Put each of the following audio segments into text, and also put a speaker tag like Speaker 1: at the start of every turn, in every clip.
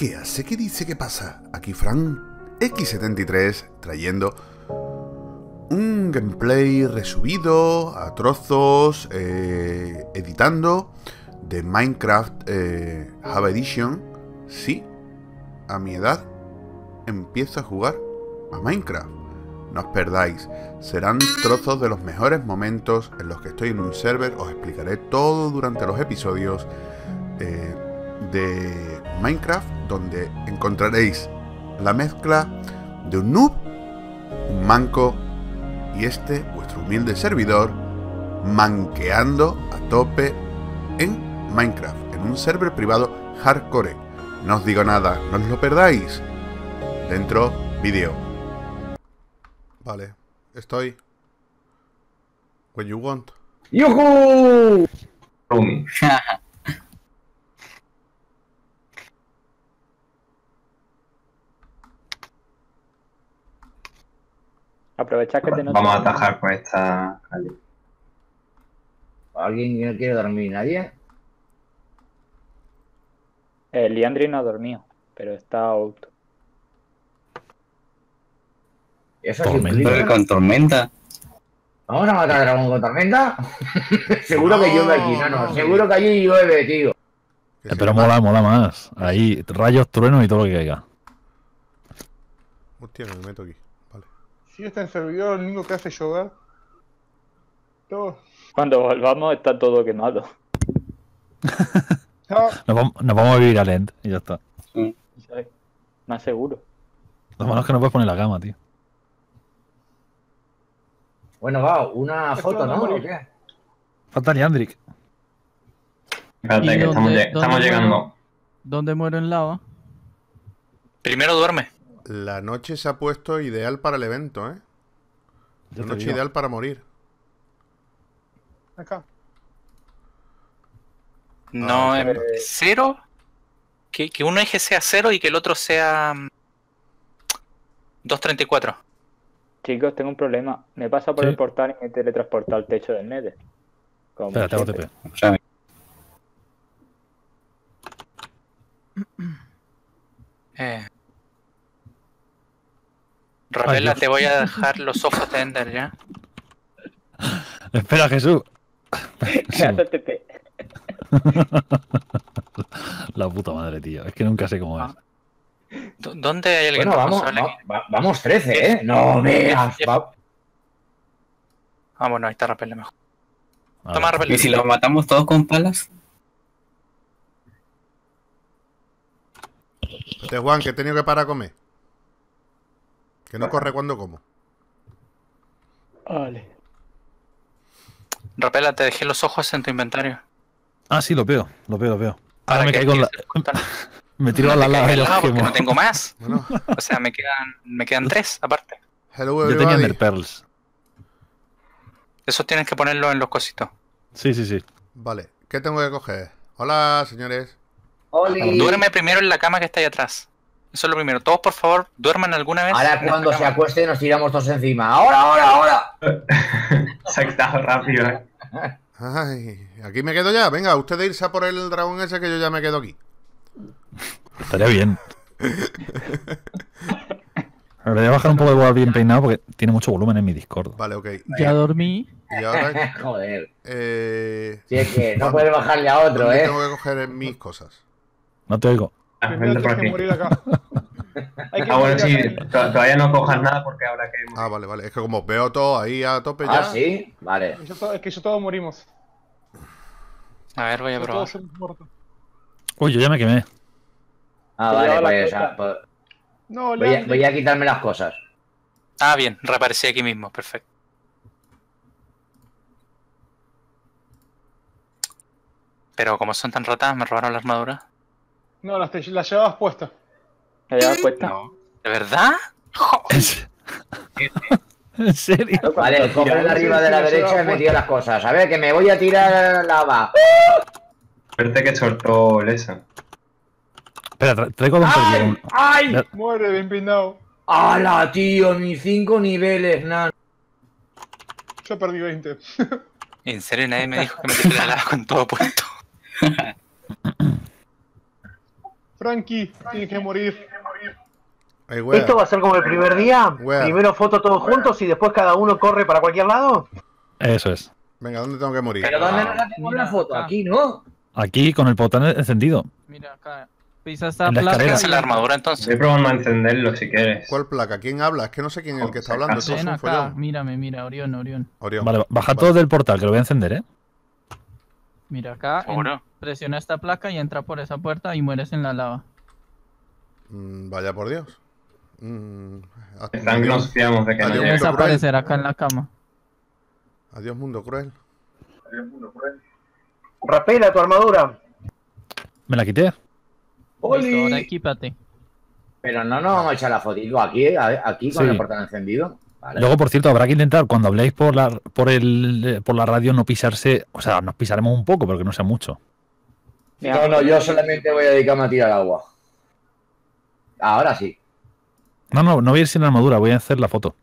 Speaker 1: ¿Qué hace? ¿Qué dice? ¿Qué pasa? Aquí Fran X73 trayendo un gameplay resubido a trozos, editando de Minecraft Java Edition. Sí, a mi edad empiezo a jugar a Minecraft. No os perdáis, serán trozos de los mejores momentos en los que estoy en un server. Os explicaré todo durante los episodios de Minecraft, donde encontraréis la mezcla de un noob, un manco y vuestro humilde servidor, manqueando a tope en Minecraft, en un server privado hardcore. No os digo nada, no os lo perdáis. Dentro, vídeo. Vale, estoy. When you want.
Speaker 2: ¡Yujú!
Speaker 3: Aprovecha que te noto.
Speaker 4: Vamos a atajar por esta calle.
Speaker 2: ¿Alguien no quiere dormir? ¿Nadie?
Speaker 3: El Liandry no ha dormido, pero está out.
Speaker 2: ¿Eso es
Speaker 5: Tormenta con tormenta.
Speaker 2: ¿Vamos a matar a dragón con tormenta? Seguro que llueve aquí, no. Seguro que allí llueve, tío.
Speaker 5: Pero mola más. Ahí, rayos, truenos y todo lo que caiga.
Speaker 1: Hostia, me meto aquí. Vale.
Speaker 6: Si está en servidor, lo único que hace es llover. Todo.
Speaker 3: Cuando volvamos está todo quemado.
Speaker 6: No,
Speaker 5: Nos vamos a vivir a Lent y ya está.
Speaker 3: ¿Sabes? Más seguro.
Speaker 5: Lo malo es que no puedes poner la cama, tío.
Speaker 2: Bueno, va, una foto, ¿no? ¿O qué?
Speaker 5: Falta Liandric.
Speaker 4: Espérate, que estamos llegando.
Speaker 7: ¿Dónde muero en lava?
Speaker 8: Primero duerme.
Speaker 1: La noche se ha puesto ideal para el evento, ¿eh?
Speaker 5: Ya
Speaker 1: La
Speaker 5: te
Speaker 1: noche
Speaker 5: digo.
Speaker 1: ideal para morir.
Speaker 6: acá.
Speaker 8: No,
Speaker 1: Ah,
Speaker 8: cero. Que un eje sea 0 y que el otro sea 234.
Speaker 3: Chicos, tengo un problema. Me pasa por
Speaker 5: Sí.
Speaker 3: el portal y me teletransporta al techo del Nether. Como
Speaker 5: Espérate, hago
Speaker 3: siempre.
Speaker 5: TP.
Speaker 8: Ravela,
Speaker 5: Dios.
Speaker 8: te voy a dejar los ojos de Ender ya.
Speaker 5: Espera, Jesús.
Speaker 3: Se hace TP.
Speaker 5: La puta madre, tío. Es que nunca sé cómo es.
Speaker 8: ¿Dónde hay alguien
Speaker 2: Bueno, vamos,
Speaker 8: responsable aquí?
Speaker 2: vamos 13, ¿eh? No veas.
Speaker 8: Ah, bueno, ahí está Rapel mejor.
Speaker 5: A
Speaker 8: Toma,
Speaker 5: ver.
Speaker 8: Rapel.
Speaker 5: ¿Y si lo matamos todos con palas?
Speaker 1: Este Juan, que he tenido que parar a comer. Que no corre cuando como.
Speaker 3: Vale.
Speaker 8: Rapela, te dejé los ojos en tu inventario.
Speaker 5: Ah, sí, lo veo. Ahora
Speaker 8: Para
Speaker 5: me
Speaker 8: que
Speaker 5: caigo en la...
Speaker 8: empieces a contar.
Speaker 5: Me tiro a la lava y los
Speaker 8: porque
Speaker 5: quemo.
Speaker 8: no tengo más.
Speaker 1: Bueno,
Speaker 8: O sea, me quedan 3 aparte.
Speaker 1: hello
Speaker 5: Yo tenía
Speaker 1: everybody.
Speaker 5: Ender Pearls.
Speaker 8: Esos tienes que ponerlos en los cositos.
Speaker 5: Sí, sí, sí.
Speaker 1: Vale, ¿qué tengo que coger? Hola, señores.
Speaker 2: Oli.
Speaker 8: Duerme primero en la cama que está ahí atrás. Eso es lo primero. Todos, por favor, duerman alguna vez.
Speaker 2: Ahora
Speaker 8: en esta
Speaker 2: cuando se
Speaker 8: cama.
Speaker 2: acueste nos tiramos todos encima. ¡Ahora!
Speaker 4: Se ha quitado rápido, ¿eh?
Speaker 1: Ay, aquí me quedo ya. Venga, ustedes irse a por el dragón ese que yo ya me quedo aquí.
Speaker 5: Estaría bien. Pero voy a bajar un poco de voz bien peinado porque tiene mucho volumen en mi Discord.
Speaker 1: Vale, ok.
Speaker 7: Ya dormí.
Speaker 1: Y ahora...
Speaker 2: Joder. Si
Speaker 1: sí,
Speaker 2: es que no puedes bajarle a otro, ¿eh?
Speaker 1: Tengo que coger mis cosas.
Speaker 5: No te oigo.
Speaker 6: Primero
Speaker 4: Vente por
Speaker 6: tienes que
Speaker 4: aquí.
Speaker 6: morir acá. Hay que
Speaker 4: Ah, bueno,
Speaker 6: morir
Speaker 4: sí,
Speaker 6: acá.
Speaker 4: todavía no cojas nada porque habrá que...
Speaker 1: Ah, vale, vale. Es que como veo todo ahí a tope ya...
Speaker 2: Ah, sí, vale.
Speaker 6: Es que yo todos morimos.
Speaker 8: A ver, voy a probar.
Speaker 6: Todos hemos muerto.
Speaker 5: Uy, yo ya me quemé.
Speaker 2: Ah,
Speaker 3: Te
Speaker 2: vale,
Speaker 3: lleva la
Speaker 2: pues,
Speaker 3: cosa.
Speaker 2: pues,
Speaker 6: No,
Speaker 2: voy
Speaker 6: Leandri.
Speaker 2: a quitarme las cosas.
Speaker 8: Ah, bien, reaparecí aquí mismo. Perfecto. Pero como son tan ratas, me robaron la armadura.
Speaker 6: No, las llevabas puestas.
Speaker 3: ¿Me llevas puesta?
Speaker 8: No. ¿De verdad?
Speaker 5: ¿En serio?
Speaker 2: Vale, coge de arriba de la
Speaker 6: Sí, sí,
Speaker 2: derecha y
Speaker 6: sí,
Speaker 2: me tira las cosas. A ver, que me voy a tirar lava.
Speaker 4: Suerte que soltó Lesa.
Speaker 5: Espera, traigo Don
Speaker 2: ¡Ay!
Speaker 5: Perdido.
Speaker 2: ¡Ay!
Speaker 5: Ya.
Speaker 6: Muere bien peinado.
Speaker 2: ¡Hala, tío! Ni 5 niveles, nan.
Speaker 6: Yo perdí 20.
Speaker 8: En serio, nadie me dijo que me tirara la lava con todo puesto.
Speaker 6: Frankie, tienes que morir.
Speaker 9: ¿Esto va a ser como el primer día?
Speaker 1: Wea.
Speaker 9: Primero foto todos juntos y después cada uno corre para cualquier lado.
Speaker 5: Eso es.
Speaker 1: Venga, ¿dónde tengo que morir?
Speaker 2: Pero ¿dónde nos hacemos la foto? Aquí, ¿no?
Speaker 5: Aquí con el botón encendido.
Speaker 7: Mira acá. Pisa esta
Speaker 5: En la
Speaker 7: placa.
Speaker 5: escalera.
Speaker 8: Hace la armadura entonces.
Speaker 4: Estoy probando a encenderlo si quieres.
Speaker 1: ¿Cuál placa? ¿Quién habla? Es que no sé quién es el que está hablando. Esto es
Speaker 7: Ven
Speaker 1: un
Speaker 7: acá,
Speaker 1: follón.
Speaker 7: mírame, mira, Orión.
Speaker 1: Orión.
Speaker 5: Vale, baja todo del portal, que lo voy a encender, ¿eh?
Speaker 7: Mira acá,
Speaker 8: ¿Seguro?
Speaker 7: presiona esta placa y entra por esa puerta y mueres en la lava.
Speaker 1: Vaya por Dios.
Speaker 4: Están que nos fiamos de que no
Speaker 1: Adiós,
Speaker 4: llegue.
Speaker 7: Debes
Speaker 1: mundo cruel.
Speaker 7: aparecer acá en la cama.
Speaker 1: Adiós, mundo cruel.
Speaker 9: Rapela tu armadura.
Speaker 5: Me la quité.
Speaker 7: Listo, ahora equípate.
Speaker 2: Pero no nos vamos a echar la fotito aquí con
Speaker 5: Sí.
Speaker 2: el portal encendido. Vale.
Speaker 5: Luego, por cierto, habrá que intentar, cuando habléis por la radio, no pisarse. O sea, nos pisaremos un poco, pero que no sea mucho.
Speaker 2: No, yo solamente voy a dedicarme a tirar agua. Ahora sí.
Speaker 5: No voy a ir sin armadura, voy a hacer la foto.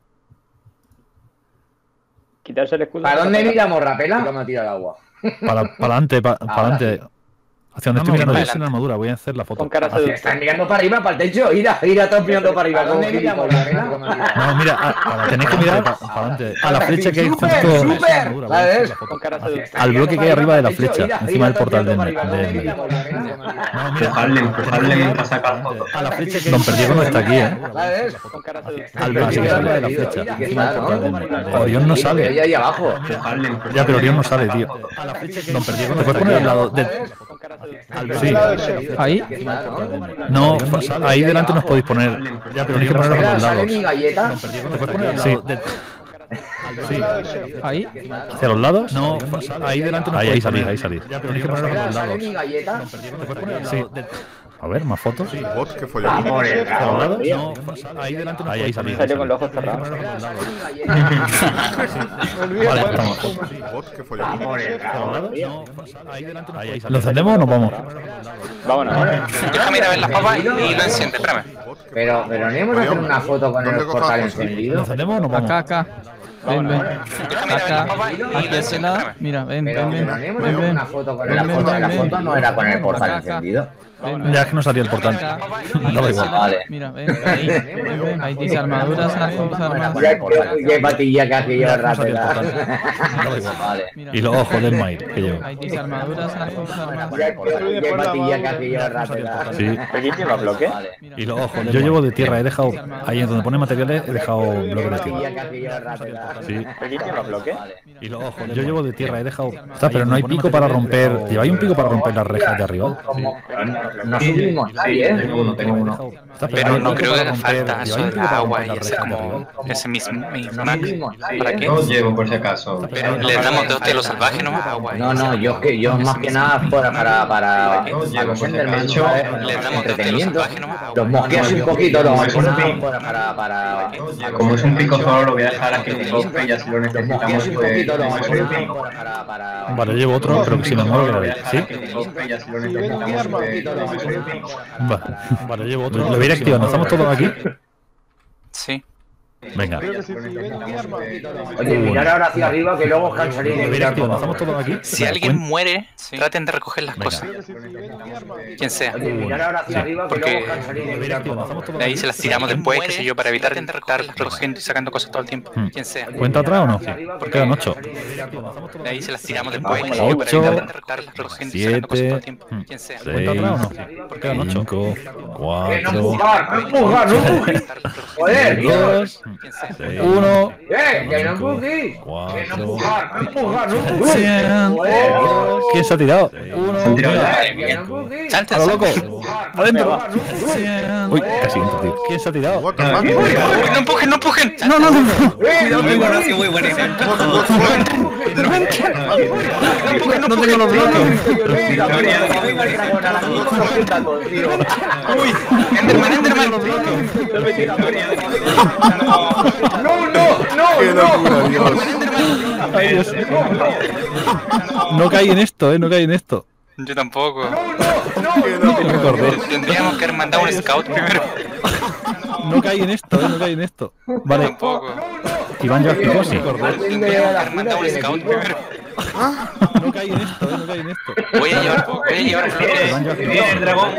Speaker 3: Quitarse el escudo.
Speaker 2: ¿Para dónde miramos, Rapela? Dedicarme a tirar agua.
Speaker 5: Para adelante, para
Speaker 2: Ahora
Speaker 5: adelante. Hacia donde estoy mirando yo sin armadura, voy a hacer la foto.
Speaker 3: Con cara
Speaker 5: Hacia-
Speaker 3: seductora.
Speaker 2: Están mirando para arriba, para el techo. Ira todos mirando para arriba. ¿Dónde miramos, Rapela?
Speaker 5: No, mira, tenéis que mirar para adelante. A la flecha que hay justo.
Speaker 2: ¡Súper!
Speaker 5: armadura, voy a hacer
Speaker 2: ¿Sabes?
Speaker 5: la foto.
Speaker 3: Con cara seductora.
Speaker 5: Al bloque que hay arriba de la flecha,
Speaker 2: Ira
Speaker 5: encima del portal
Speaker 2: todos
Speaker 5: del
Speaker 2: mirando para arriba.
Speaker 5: medio.
Speaker 2: ¿Dónde miramos, Rapela?
Speaker 5: No, mira,
Speaker 4: Empujadle mientras saca fotos.
Speaker 5: a la flecha que Don Perdiego no está aquí, ¿eh?
Speaker 2: ¿Sabes?
Speaker 3: Con cara seductora.
Speaker 5: Al bloque que hay arriba de la flecha, encima del portal del medio. Orión no
Speaker 2: Ahí
Speaker 5: sale.
Speaker 2: ahí abajo.
Speaker 5: Ya, pero Orión no sale, tío. Don Perdiego no te puedes poner al lado de.
Speaker 3: Con cara sedutora.
Speaker 5: Sí.
Speaker 7: Ahí.
Speaker 5: No, ahí delante nos podéis poner. Ya, pero tenéis que poneros a
Speaker 2: Mira,
Speaker 5: los
Speaker 2: sale
Speaker 5: lados.
Speaker 2: mi galleta.
Speaker 5: ¿Te puedes poner al lado de- Sí.
Speaker 7: Ahí.
Speaker 5: ¿Hacia los lados? No, ahí delante nos ahí salís, ahí salís. Ya, pero tenéis que poneros a
Speaker 2: Mira,
Speaker 5: los
Speaker 2: sale
Speaker 5: lados.
Speaker 2: mi galleta.
Speaker 5: Sí. A ver, más fotos.
Speaker 1: Bot, qué follón.
Speaker 5: ¿Hacia los lados? No, ahí delante nos ahí salís.
Speaker 3: Salió con los ojos cerrados.
Speaker 5: Vale, estamos.
Speaker 1: Bot, qué follón.
Speaker 5: ¿Lo encendemos o nos vamos?
Speaker 3: Vámonos.
Speaker 8: Déjame ir a ver las papas y lo enciende, espérame.
Speaker 2: Pero no íbamos a hacer una foto con
Speaker 1: ¿Dónde
Speaker 2: el
Speaker 1: cojo
Speaker 2: portal
Speaker 1: las cosas?
Speaker 5: ¿Lo
Speaker 2: encendido.
Speaker 5: encendemos o nos vamos?
Speaker 7: Acá. Ven.
Speaker 8: Déjame ir a ver las
Speaker 7: Acá.
Speaker 8: papas y
Speaker 7: Aquí
Speaker 8: lo
Speaker 7: a este
Speaker 8: enciende,
Speaker 7: lado.
Speaker 8: espérame.
Speaker 7: Mira, ven.
Speaker 2: Pero no íbamos a hacer
Speaker 7: Ven.
Speaker 2: una foto con la foto no era con el portal
Speaker 7: Acá.
Speaker 2: encendido.
Speaker 5: Ya es que no salía el portal. No da igual.
Speaker 2: Vale.
Speaker 7: Mira, ven. Ahí dice armaduras, arcos, armas.
Speaker 2: Qué patilla que hace lleva
Speaker 5: Ya es que no salía el
Speaker 2: Rapela.
Speaker 5: portal. No da igual.
Speaker 2: Vale.
Speaker 7: Mira,
Speaker 5: Y los ojos del mail que llevo.
Speaker 7: ahí dice armaduras, arcos, armas.
Speaker 2: Qué patilla que hace lleva Rapela.
Speaker 5: Sí.
Speaker 3: ¿Aquí lleva bloque?
Speaker 5: Y los ojos. Yo llevo de tierra, he dejado. Ahí donde pone materiales, he dejado bloques de
Speaker 2: Qué
Speaker 5: tierra.
Speaker 2: patilla que hace lleva Rapela.
Speaker 5: Sí.
Speaker 3: ¿Aquí lleva bloque?
Speaker 5: Y los ojos. Yo llevo de tierra, he dejado. Está, pero no hay pico para romper. ¿Lleváis un pico para romper las rejas de arriba?
Speaker 2: No subimos nadie, ¿eh?
Speaker 4: Tengo uno.
Speaker 5: Está,
Speaker 8: Pero
Speaker 5: hay
Speaker 8: no
Speaker 5: pico
Speaker 8: creo
Speaker 5: para
Speaker 8: que haga
Speaker 5: romper-
Speaker 8: falta eso
Speaker 5: ¿lleváis un
Speaker 8: del
Speaker 5: pico para
Speaker 8: agua
Speaker 5: romper
Speaker 8: y
Speaker 5: las
Speaker 8: ese
Speaker 5: rejas de
Speaker 8: como
Speaker 5: arriba?
Speaker 8: ese mismo
Speaker 2: No
Speaker 8: Mac.
Speaker 2: subimos
Speaker 8: ¿Para
Speaker 2: nadie.
Speaker 8: qué?
Speaker 4: Yo os llevo por si acaso.
Speaker 8: Pero le damos de hostia a los salvajes nomás.
Speaker 2: No, yo más que nada para los Endermen, ¿sabes?
Speaker 8: Le damos de hostia a los
Speaker 2: Entretenimiento.
Speaker 8: salvajes nomás.
Speaker 2: Los mosqueas un poquito, los para
Speaker 4: Como es un pico solo, lo voy a dejar aquí en el cofre y así lo
Speaker 2: los
Speaker 4: necesitamos.
Speaker 2: mosqueas un
Speaker 4: Pues,
Speaker 2: poquito, los
Speaker 4: para
Speaker 5: Vale, llevo otro, pero que si me muero quedaré. ¿Sí?
Speaker 4: y así lo necesitamos.
Speaker 5: Vale, llevo otro. Lo voy a ir activando. ¿Estamos todos aquí?
Speaker 8: Sí.
Speaker 5: Venga.
Speaker 6: Creo que si viene mi arma.
Speaker 2: Oye, mirar ahora hacia arriba que luego os cansaréis de
Speaker 5: Lo voy a ir
Speaker 2: mirar
Speaker 5: activando.
Speaker 2: todo.
Speaker 5: ¿Estamos todos aquí?
Speaker 8: Si alguien muere, traten de recoger las
Speaker 5: Venga.
Speaker 8: cosas.
Speaker 6: Creo que si viene mi arma.
Speaker 8: Quien sea.
Speaker 2: Oye, mirar ahora hacia arriba que
Speaker 8: Porque-
Speaker 2: luego os cansaréis de mirar todo.
Speaker 8: De ahí se las tiramos después, qué sé yo, para evitar estar recogiendo y sacando cosas todo el tiempo. Quien sea.
Speaker 5: ¿Cuenta atrás o no? Quedan 8.
Speaker 8: De ahí se las tiramos después, qué sé yo, para
Speaker 5: 8,
Speaker 8: evitar estar recogiendo y sacando cosas todo el
Speaker 5: 7,
Speaker 8: tiempo. Quien sea.
Speaker 5: ¿Cuenta atrás o no? Quedan 8. 5,
Speaker 2: No
Speaker 5: 4,
Speaker 2: empujar, no empujar, no empujes. Joder, tío.
Speaker 5: 2,
Speaker 8: Quien sea.
Speaker 5: 1,
Speaker 2: Que no empujes. Que no
Speaker 5: 4,
Speaker 2: empujar, no empujar, no empujes.
Speaker 5: 100.
Speaker 2: Joder,
Speaker 5: ¿Quién se ha tirado? 1,
Speaker 2: que no empujes.
Speaker 8: Salte,
Speaker 5: a lo loco.
Speaker 2: Empujar,
Speaker 5: Adentro.
Speaker 2: no empujes.
Speaker 5: 100. Uy, casi entro, tío. ¿Quién se ha tirado?
Speaker 1: What the fuck?
Speaker 8: Uy, no empujen, no empujen.
Speaker 2: Muy buena, muy buena idea.
Speaker 5: No tengo los bloques.
Speaker 8: Uy, Enderman.
Speaker 1: ¡Qué locura, Dios!
Speaker 5: Ay, Dios. No caí en esto, no caí en esto.
Speaker 8: Yo tampoco.
Speaker 1: ¡Qué locura!
Speaker 5: Me acordé.
Speaker 8: Tendríamos que haber mandado un scout primero.
Speaker 5: No caí en esto, no caí en esto. Vale,
Speaker 8: Tampoco.
Speaker 5: Iván ya explicó, sí.
Speaker 8: Tendríamos que haber mandado un scout primero.
Speaker 5: No caí en esto, no caí en esto.
Speaker 8: Voy a llevar flores.
Speaker 4: Viene el dragón.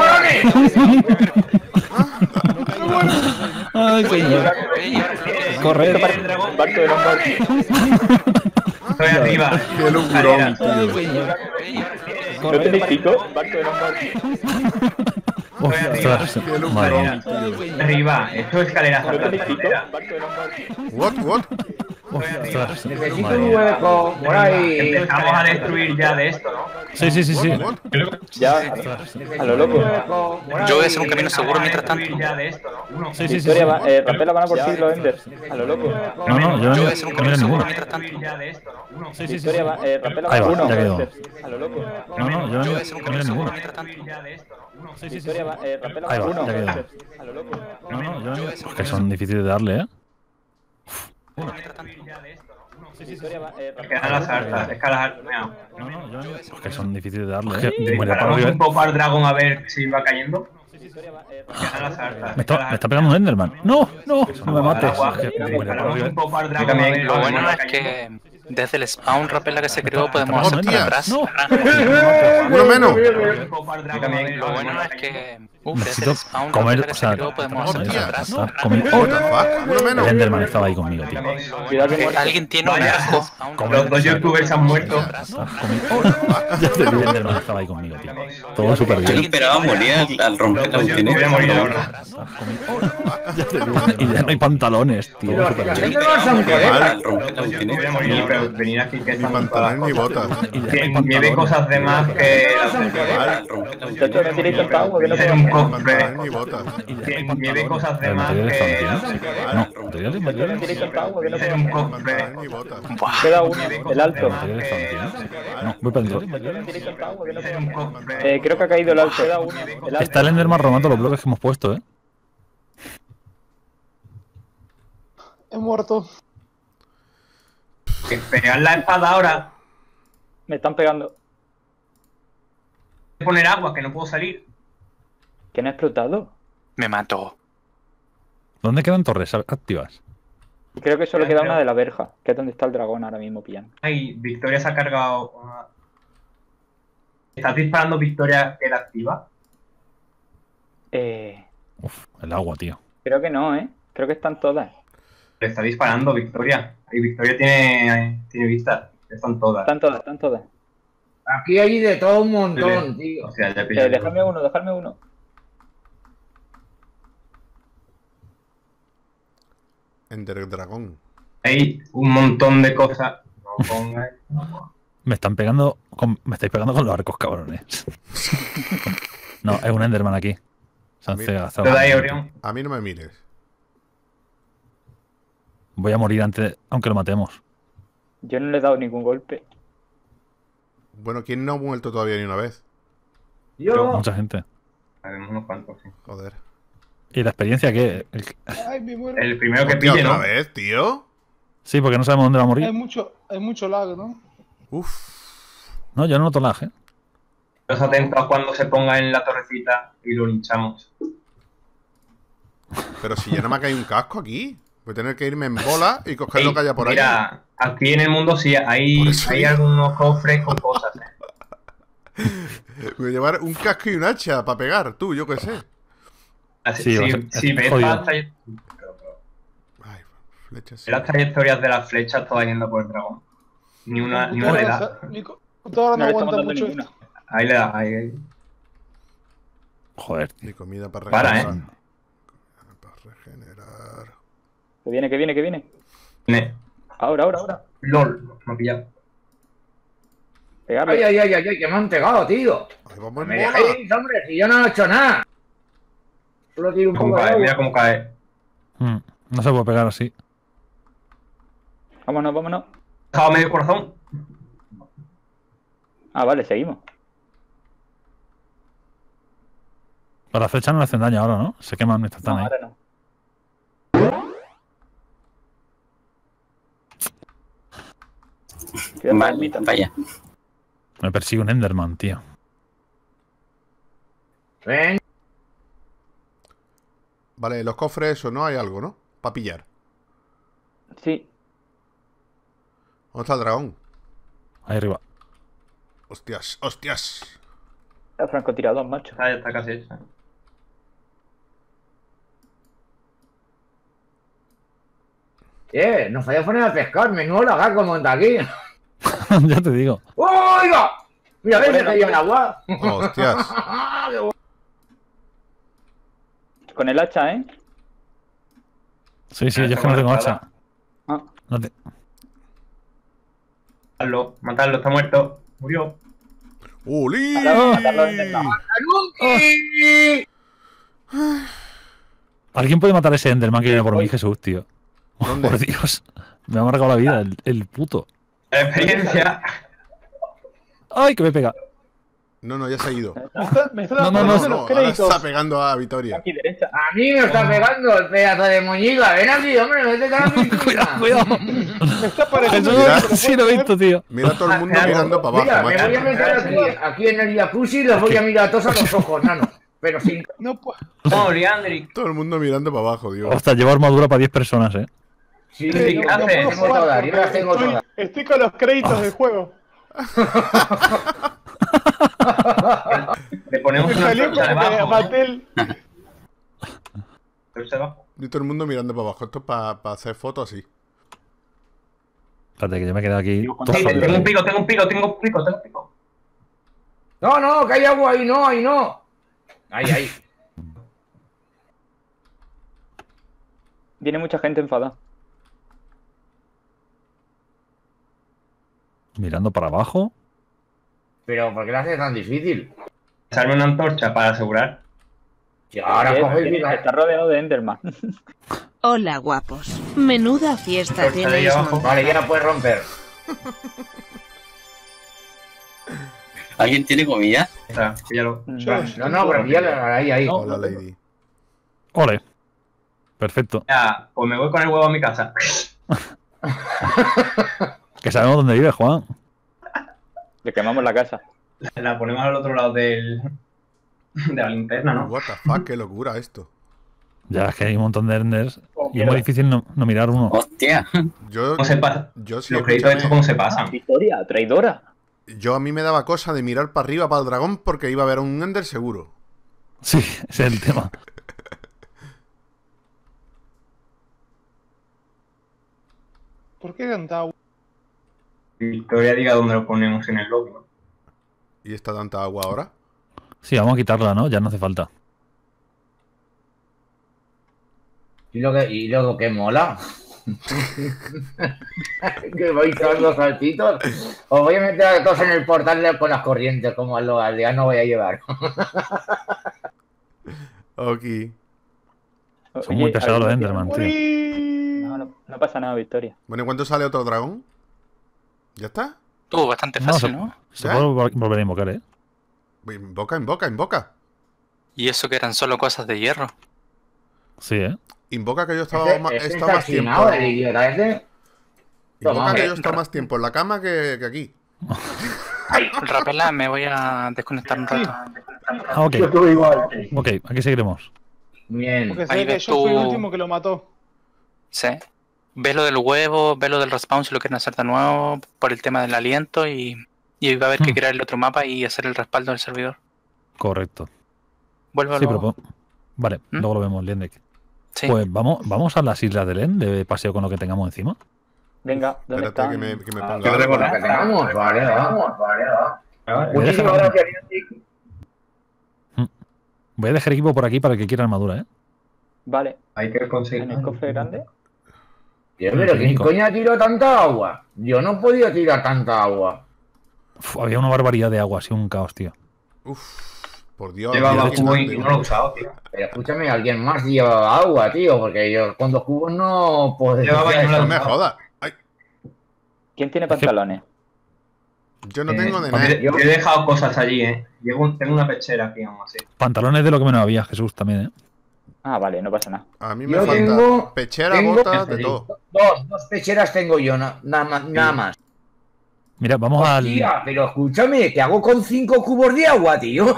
Speaker 5: Ay, señor. Correr.
Speaker 4: El dragón.
Speaker 3: Barco de los barcos.
Speaker 4: Estoy arriba.
Speaker 1: Qué locurón, tío.
Speaker 3: ¿No tenéis pico? Barco de los barcos.
Speaker 5: Ostras,
Speaker 1: Qué
Speaker 5: madre mía.
Speaker 1: locurón.
Speaker 4: Arriba. Esto es escaleras
Speaker 3: ¿No
Speaker 4: altas.
Speaker 3: tenéis pico? Barco de los barcos.
Speaker 1: What?
Speaker 5: Ostras,
Speaker 2: Necesito
Speaker 5: madre
Speaker 2: un
Speaker 5: mía.
Speaker 2: hueco por ahí.
Speaker 4: Empezamos a destruir ya de esto, ¿no?
Speaker 5: Sí.
Speaker 1: What?
Speaker 3: Ya, a lo loco.
Speaker 8: Yo voy a hacer un camino seguro mientras tanto.
Speaker 4: Destruir ya de esto, ¿no?
Speaker 5: Sí.
Speaker 3: Victoria, Rapela van a perseguir los Enders. A lo loco.
Speaker 5: No, yo
Speaker 8: Yo
Speaker 5: no
Speaker 8: voy a hacer un camino
Speaker 5: miro
Speaker 8: seguro
Speaker 5: ninguno.
Speaker 8: mientras tanto.
Speaker 4: Destruir ya de esto, ¿no?
Speaker 5: Sí.
Speaker 3: Victoria, Rapela
Speaker 5: Ahí
Speaker 3: van
Speaker 5: va,
Speaker 3: a
Speaker 5: ya quedó.
Speaker 3: A lo loco.
Speaker 5: No, yo no
Speaker 8: Yo voy a hacer un camino seguro
Speaker 5: miro ninguno.
Speaker 8: mientras tanto.
Speaker 4: Destruir ya de esto, ¿no?
Speaker 5: Sí.
Speaker 3: Victoria, Rapela
Speaker 5: Ahí
Speaker 3: van
Speaker 5: va, ya quedó.
Speaker 3: a lo loco.
Speaker 5: No, yo no miro. Es que son difíciles de darle, ¿eh?
Speaker 4: Destruir ya de esto, ¿no?
Speaker 3: Victoria,
Speaker 4: Quedan las altas, es que las altas, mira.
Speaker 5: No, yo no miro. Es que son difíciles de darle, ¿eh?
Speaker 4: Disparamos
Speaker 5: Bueno, para arriba.
Speaker 4: un poco al dragón a ver si va cayendo. Quedan las altas.
Speaker 5: Me está pegando un Enderman. No me mates.
Speaker 4: Agua.
Speaker 5: Es que, bueno, para
Speaker 4: Disparamos
Speaker 5: arriba.
Speaker 4: un poco al dragón a ver
Speaker 8: Lo bueno
Speaker 4: si va
Speaker 8: es
Speaker 4: cayendo.
Speaker 8: que desde el spawn Rapela que se creó podemos
Speaker 5: Hostia,
Speaker 8: hacer para atrás.
Speaker 5: no.
Speaker 1: Uno menos.
Speaker 4: Un poco al dragón a ver
Speaker 8: Lo
Speaker 4: si
Speaker 8: bueno
Speaker 4: va
Speaker 8: es
Speaker 4: cayendo.
Speaker 8: que desde
Speaker 5: Necesito
Speaker 8: el spawn
Speaker 5: comer,
Speaker 8: Rapela que
Speaker 5: o
Speaker 8: se
Speaker 5: sea,
Speaker 8: creó podemos hacer para atrás.
Speaker 5: está comiendo.
Speaker 1: What the fuck? Uno
Speaker 5: El
Speaker 1: menos.
Speaker 5: Enderman estaba ahí conmigo, tío.
Speaker 3: Cuidado que muere.
Speaker 8: Alguien tiene un
Speaker 4: Vaya.
Speaker 8: arco.
Speaker 4: Los dos youtubers han muerto.
Speaker 5: Está comiendo. El Enderman estaba ahí conmigo, tío. Todo súper
Speaker 10: Yo no
Speaker 5: bien.
Speaker 10: esperaba morir al romper la
Speaker 4: Los youtubers voy a morir ahora.
Speaker 5: Y ya no hay pantalones, tío. Súper
Speaker 2: Los
Speaker 5: bien.
Speaker 2: Enderman son colegas.
Speaker 10: al romper la
Speaker 4: Voy a morir, pero venir aquí que
Speaker 1: Ni
Speaker 4: están todas las
Speaker 1: pantalones ni
Speaker 4: cosas.
Speaker 1: botas.
Speaker 5: Y ya no hay
Speaker 4: Que lleve
Speaker 5: pantalones.
Speaker 4: cosas de más que las de
Speaker 10: al romper la
Speaker 3: Muchachos, no tiréis tanta agua que no
Speaker 4: Hacer
Speaker 3: puedo
Speaker 4: un
Speaker 3: hacer.
Speaker 4: cofre.
Speaker 1: Pantalones ni botas.
Speaker 5: Y ya no
Speaker 4: Que
Speaker 5: hay
Speaker 4: lleve
Speaker 5: pantalones.
Speaker 4: cosas de
Speaker 5: Pero
Speaker 4: más
Speaker 5: materiales
Speaker 4: que
Speaker 5: están
Speaker 4: las de
Speaker 5: haciendo. No, materiales.
Speaker 3: No tiréis tanta agua que no
Speaker 4: Hacer
Speaker 3: puedo
Speaker 4: un
Speaker 3: hacer.
Speaker 4: cofre.
Speaker 1: Pantalones ni botas.
Speaker 3: Queda uno, el alto.
Speaker 5: Materiales están haciendo. No, voy para adentro.
Speaker 3: No tiréis tanta agua que no
Speaker 4: Hacer
Speaker 3: puedo
Speaker 4: un
Speaker 3: hacer.
Speaker 4: cofre.
Speaker 3: Creo que ha caído el alto. Queda uno, el alto.
Speaker 5: Está el Enderman robando los bloques que hemos puesto, ¿eh?
Speaker 6: He muerto.
Speaker 4: Que pegar la espada ahora.
Speaker 3: Me están pegando.
Speaker 4: Poner agua, que no puedo salir.
Speaker 3: ¿Quién ha explotado?
Speaker 8: Me mató.
Speaker 5: ¿Dónde quedan torres activas?
Speaker 3: Creo que solo queda una de la verja, que es donde está el dragón ahora mismo pillando.
Speaker 4: Ay, Victoria se ha cargado. ¿Estás disparando Victoria que era activa?
Speaker 5: Uf, el agua, tío.
Speaker 3: Creo que no, ¿eh? Creo que están todas.
Speaker 4: Le está disparando Victoria. Y Victoria tiene vista. Están todas.
Speaker 3: Están todas, están todas.
Speaker 2: Aquí hay de todo un montón, tío.
Speaker 4: O sea, ya pillé.
Speaker 3: Dejadme uno, dejadme uno.
Speaker 1: Ender Dragón.
Speaker 4: Hay un montón de cosas. No pongáis.
Speaker 5: Me están pegando. Me estáis pegando con los arcos, cabrones. No, es un Enderman aquí. Se han cegado.
Speaker 4: Te da ahí, Orión.
Speaker 1: A mí no me mires.
Speaker 5: Voy a morir antes, aunque lo matemos.
Speaker 3: Yo no le he dado ningún golpe.
Speaker 1: Bueno, ¿quién no ha muerto todavía ni una vez?
Speaker 2: Yo.
Speaker 5: Mucha gente.
Speaker 4: Haremos unos cuantos, sí.
Speaker 1: Joder.
Speaker 5: ¿Y la experiencia qué?
Speaker 6: Ay, me muero.
Speaker 4: El primero que
Speaker 1: Hostia,
Speaker 4: pille,
Speaker 1: ¿otra
Speaker 4: ¿no?
Speaker 1: vez, tío?
Speaker 5: Sí, porque no sabemos dónde va a morir.
Speaker 6: Hay mucho lag, ¿no?
Speaker 1: Uf.
Speaker 5: No, yo no noto lag, ¿eh?
Speaker 4: Estás atentos a cuando se ponga en la torrecita y lo hinchamos.
Speaker 1: Pero si ya no me ha caído un casco aquí. Voy a tener que irme en bola y coger lo que haya por ahí.
Speaker 4: Mira, aquí en el mundo sí hay,
Speaker 1: Por eso
Speaker 4: hay
Speaker 1: digo.
Speaker 4: algunos cofres con cosas.
Speaker 1: Voy a llevar un casco y un hacha para pegar, tú, yo qué sé.
Speaker 4: Así,
Speaker 5: Sí,
Speaker 4: si,
Speaker 5: va a ser-
Speaker 4: si
Speaker 5: es
Speaker 4: ves
Speaker 5: jodido.
Speaker 1: Ay, flechas.
Speaker 4: las trayectorias de las flechas todas yendo por el dragón. Ni una le da.
Speaker 6: Mi computadora no
Speaker 3: No le estamos
Speaker 6: aguanta
Speaker 3: dando
Speaker 6: mucho
Speaker 3: ninguna.
Speaker 6: esto.
Speaker 4: Ahí le da, ahí.
Speaker 5: Joder.
Speaker 1: Mi comida para
Speaker 4: Para,
Speaker 1: regenerar. Para regenerar.
Speaker 3: Que viene, que viene, que viene.
Speaker 4: Ne.
Speaker 3: Ahora, ahora, ahora.
Speaker 4: LOL, me ha pillado.
Speaker 3: Pegarle.
Speaker 2: Ay, que me han pegado, tío.
Speaker 1: Ahí vamos
Speaker 2: Me
Speaker 1: en bola.
Speaker 2: dejéis, hombre, si yo no he hecho nada. Solo tiro un
Speaker 4: Cómo
Speaker 2: poco de
Speaker 4: cae,
Speaker 2: agua.
Speaker 4: mira cómo cae.
Speaker 5: No se puede pegar así.
Speaker 3: Vámonos, vámonos.
Speaker 4: Dejado medio corazón.
Speaker 3: Ah, vale, seguimos.
Speaker 5: Para las flechas no le hacen daño ahora, ¿no? Se queman mientras están
Speaker 3: No,
Speaker 5: ahí.
Speaker 3: ahora no. Cuidado,
Speaker 10: Vale,
Speaker 3: ermita.
Speaker 10: vaya.
Speaker 5: Me persigue un Enderman, tío.
Speaker 2: Ven.
Speaker 1: Vale, los cofres o no hay algo, ¿no? Para pillar.
Speaker 3: Sí,
Speaker 1: ¿Dónde está el dragón?
Speaker 5: Ahí arriba.
Speaker 1: Hostias, hostias.
Speaker 3: El francotirador, macho.
Speaker 4: Está casi hecha.
Speaker 2: Nos falla poner a pescar, menudo lagarto monta aquí.
Speaker 5: Ya te digo.
Speaker 2: ¡Oiga! Mira, ves, se cayó en agua.
Speaker 1: Hostias.
Speaker 3: Con el hacha, ¿eh?
Speaker 5: Sí, yo es que no tengo hacha.
Speaker 3: Ah.
Speaker 5: No te...
Speaker 4: Matarlo, está muerto. Murió.
Speaker 1: ¡Uli!
Speaker 3: Matarlo en el
Speaker 5: ¿Alguien puede matar a ese Enderman que viene por mí, Jesús, tío?
Speaker 1: ¿Dónde?
Speaker 5: Por Dios. Me ha marcado la vida, el puto.
Speaker 4: Experiencia.
Speaker 5: ¡Ay, que me pega!
Speaker 1: No, ya se ha ido.
Speaker 6: Me está
Speaker 5: No,
Speaker 6: dando
Speaker 5: no,
Speaker 6: los
Speaker 1: Ahora
Speaker 6: créditos.
Speaker 1: está pegando a Vitoria.
Speaker 3: Aquí, derecha.
Speaker 2: A mí me está pegando el pedazo de muñica. Ven aquí, hombre, vete a la piscina.
Speaker 5: Cuidado.
Speaker 6: Me está pareciendo
Speaker 1: Mira.
Speaker 6: que
Speaker 5: Sí, lo he visto, tío.
Speaker 1: Mira a todo el mundo mirando para
Speaker 2: Mira,
Speaker 1: abajo,
Speaker 2: me voy a
Speaker 1: macho.
Speaker 2: meter aquí en el jacuzzi y los voy a mirar a todos a los ojos, nano. Pero sin...
Speaker 6: No puedo.
Speaker 4: No, Liandric.
Speaker 1: Todo el mundo mirando para abajo, Dios.
Speaker 5: Ostras, llevo armadura para 10 personas, ¿eh?
Speaker 2: Sí,
Speaker 4: ¿qué
Speaker 2: yo
Speaker 4: haces?
Speaker 2: tengo todas, yo las tengo
Speaker 6: Estoy-
Speaker 2: todas.
Speaker 6: Estoy con los créditos del juego.
Speaker 4: Le ponemos
Speaker 6: Me
Speaker 4: una
Speaker 6: salió
Speaker 4: torcha
Speaker 6: como que
Speaker 4: debajo.
Speaker 6: maté el...
Speaker 4: Torcha debajo.
Speaker 1: Y todo el mundo mirando para abajo. Esto es para hacer fotos así.
Speaker 5: Espérate, que yo me he quedado aquí.
Speaker 4: Sí, tengo un pico.
Speaker 2: No, que hay agua ahí, no, ahí no. Ahí.
Speaker 3: Viene mucha gente enfadada.
Speaker 5: Mirando para abajo.
Speaker 2: Pero, ¿por qué lo haces tan difícil?
Speaker 4: Echarme una antorcha para asegurar.
Speaker 2: Si ahora cogéis y
Speaker 3: Está rodeado de Enderman.
Speaker 11: Hola, guapos. Menuda fiesta
Speaker 4: Torcha de ahí
Speaker 11: tenéis
Speaker 4: abajo.
Speaker 11: montada.
Speaker 2: Vale, ya la puedes romper.
Speaker 10: ¿Alguien tiene comida?
Speaker 4: Está, píllalo.
Speaker 2: No, pero ya ahí.
Speaker 1: Hola, lady.
Speaker 5: Ole. Perfecto.
Speaker 4: Ya, pues me voy con el huevo a mi casa.
Speaker 5: Que sabemos dónde vive, Juan.
Speaker 3: Le quemamos la casa.
Speaker 4: La ponemos al otro lado de la linterna, ¿no?
Speaker 1: What the fuck, qué locura esto.
Speaker 5: Ya es que hay un montón de Enders. Y es muy difícil no mirar uno.
Speaker 10: ¡Hostia!
Speaker 1: Yo,
Speaker 4: ¿Cómo se pasa?
Speaker 1: yo sí,
Speaker 4: Los créditos de esto, ¿cómo
Speaker 1: escúchame,
Speaker 4: se pasan?
Speaker 3: Victoria, traidora.
Speaker 1: yo a mí me daba cosa de mirar para arriba para el dragón porque iba a haber un Ender seguro.
Speaker 5: Sí, ese es el tema.
Speaker 6: ¿Por qué tanta agua?
Speaker 4: Victoria diga dónde lo ponemos en el lobby, ¿no?
Speaker 1: ¿Y está tanta agua ahora?
Speaker 5: Sí, vamos a quitarla, ¿no? Ya no hace falta.
Speaker 2: Y luego que mola. Que vais dando saltitos. Os voy a meter a todos en el portal con las corrientes, como a los aldeanos voy a llevar.
Speaker 1: Ok.
Speaker 5: Son muy pesados los Enderman, tío.
Speaker 6: ¡Uy!
Speaker 3: No pasa nada, Victoria.
Speaker 1: Bueno, ¿y cuánto sale otro dragón? ¿Ya está?
Speaker 8: Bastante fácil, ¿no?
Speaker 5: Se
Speaker 1: ¿Ya?
Speaker 5: puede volver a invocar, ¿eh?
Speaker 1: Invoca.
Speaker 8: Y eso que eran solo cosas de hierro.
Speaker 5: Sí, ¿eh?
Speaker 1: Invoca que yo estaba
Speaker 2: Este
Speaker 1: más
Speaker 2: está
Speaker 1: tiempo.
Speaker 2: chinado, el idiota ese.
Speaker 1: Invoca
Speaker 2: Toma.
Speaker 1: que yo estaba más tiempo en la cama que aquí.
Speaker 8: Rapela, me voy a desconectar un rato.
Speaker 5: Ah, ok.
Speaker 2: Yo estuve igual.
Speaker 5: Ok, aquí seguiremos.
Speaker 2: Bien.
Speaker 6: Porque
Speaker 8: Ahí
Speaker 6: sé que
Speaker 8: ves
Speaker 6: yo fui el
Speaker 8: tú.
Speaker 6: último que lo mató.
Speaker 8: Sí. Ves lo del huevo, ves lo del respawn si lo quieren hacer de nuevo por el tema del aliento y va a haber que crear el otro mapa y hacer el respaldo del servidor.
Speaker 5: Correcto.
Speaker 8: Vuelvo
Speaker 5: Sí,
Speaker 8: luego.
Speaker 5: pero... Vale, luego lo vemos, Liendek.
Speaker 8: Sí.
Speaker 5: Pues vamos a las islas de Len, de paseo con lo que tengamos encima.
Speaker 3: Venga, ¿dónde
Speaker 1: Espérate
Speaker 3: está?
Speaker 1: que me ponga.
Speaker 4: quiero recordar.
Speaker 2: Que tengamos, vale, vamos.
Speaker 5: Muchísimas
Speaker 2: gracias,
Speaker 5: Voy a dejar equipo por aquí para el que quiera armadura, ¿eh?
Speaker 3: Vale,
Speaker 4: Hay que conseguir.
Speaker 3: en el cofre grande.
Speaker 2: Tío, pero ¿quién coño ha tirado tanta agua? Yo no he podido tirar tanta agua.
Speaker 5: Uf, había una barbaridad de agua, así un caos, tío.
Speaker 1: Por Dios.
Speaker 4: Llevaba
Speaker 1: mira,
Speaker 4: cubo y
Speaker 1: qué
Speaker 4: no lo he usado, tío.
Speaker 2: Pero escúchame, alguien más llevaba agua, tío, porque yo con 2 cubos no puedo
Speaker 4: Llevaba y no
Speaker 1: No
Speaker 4: lo
Speaker 1: me jodas. Ay,
Speaker 3: ¿Quién tiene pantalones?
Speaker 1: yo no tengo de
Speaker 4: Yo
Speaker 1: nada.
Speaker 4: yo he dejado cosas allí, tengo una pechera aquí, aún así.
Speaker 5: Pantalones de lo que menos había, Jesús, también, ¿eh?
Speaker 3: Ah, vale, no pasa nada.
Speaker 1: A mí me
Speaker 2: Yo
Speaker 1: falta
Speaker 2: tengo-
Speaker 1: pechera,
Speaker 2: tengo-
Speaker 1: botas, de todo.
Speaker 2: Dos pecheras tengo yo, nada más.
Speaker 5: Mira, vamos al...
Speaker 2: Hostia, pero escúchame, ¿qué hago con 5 cubos de agua, tío?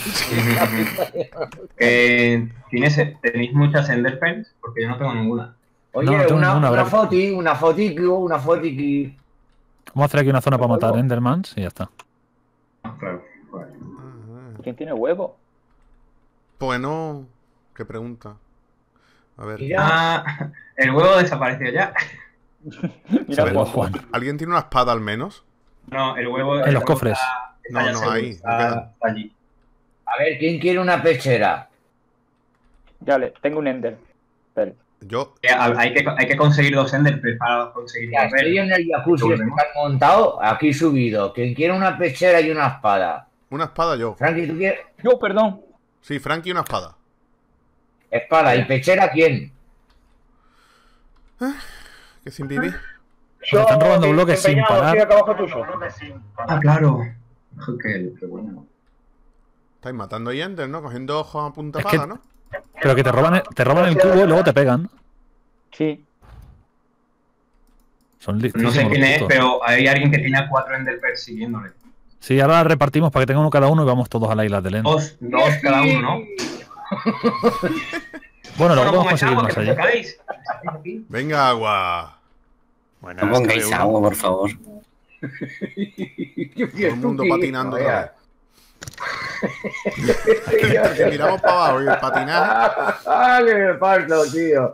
Speaker 4: ¿Tenéis muchas Enderpearls? Porque yo no tengo ninguna.
Speaker 2: Oye,
Speaker 5: No tengo ninguna,
Speaker 2: una
Speaker 5: habrá-
Speaker 2: fotiqui.
Speaker 5: Vamos a hacer aquí una zona para matar Endermans y ya está.
Speaker 4: Claro.
Speaker 3: ¿Quién tiene huevo?
Speaker 1: Bueno, qué pregunta. A ver.
Speaker 4: Ah, el huevo desapareció ya.
Speaker 3: Mira,
Speaker 5: Sabemos,
Speaker 3: Juan.
Speaker 5: Juan.
Speaker 1: ¿Alguien tiene una espada al menos?
Speaker 4: No, el huevo.
Speaker 5: En
Speaker 4: el
Speaker 5: los
Speaker 4: huevo
Speaker 5: cofres.
Speaker 1: No,
Speaker 4: ya
Speaker 1: no
Speaker 4: seguro,
Speaker 1: hay, no quedan.
Speaker 4: está allí.
Speaker 2: A ver, ¿quién quiere una pechera?
Speaker 3: Ya le, tengo un Ender. Espera.
Speaker 1: Yo,
Speaker 4: Hay que conseguir 2 Enderpearls para conseguir
Speaker 2: Ya, estoy en el jacuzzi este que han montado, aquí subido. ¿Quién quiere una pechera y una espada?
Speaker 1: una espada yo.
Speaker 2: Frankie, ¿tú quieres?
Speaker 3: Yo, perdón.
Speaker 1: Sí, Frankie, una espada.
Speaker 2: Espada. ¿Y pechera quién?
Speaker 1: Que sin vivir.
Speaker 5: Nos están robando bloques sin parar.
Speaker 6: Estoy acá abajo tuyo.
Speaker 4: Ah, claro. Qué bueno.
Speaker 1: Estáis matando ahí Ender, ¿no? Cogiendo ojos a punta
Speaker 5: Es que-
Speaker 1: pala, ¿no?
Speaker 5: Pero que te roban el cubo y luego te pegan.
Speaker 3: Sí.
Speaker 5: Son
Speaker 4: No
Speaker 5: listísimos
Speaker 4: sé
Speaker 5: los
Speaker 4: quién es,
Speaker 5: putos.
Speaker 4: pero hay alguien que tiene a 4 Enderpearls siguiéndole.
Speaker 5: Sí, ahora repartimos para que tenga uno cada uno y vamos todos a la isla de Len.
Speaker 4: Dos cada uno, ¿no?
Speaker 5: Bueno, luego
Speaker 4: Bueno,
Speaker 5: podemos conseguir
Speaker 4: echamos,
Speaker 5: más
Speaker 4: que
Speaker 5: allí.
Speaker 4: tocáis.
Speaker 1: Venga, agua. Bueno,
Speaker 10: No pongáis agua, por favor.
Speaker 1: Todo el mundo patinando otra vez. Que miramos para abajo y el patinaje.
Speaker 2: ¡Ah, que me parto, tío!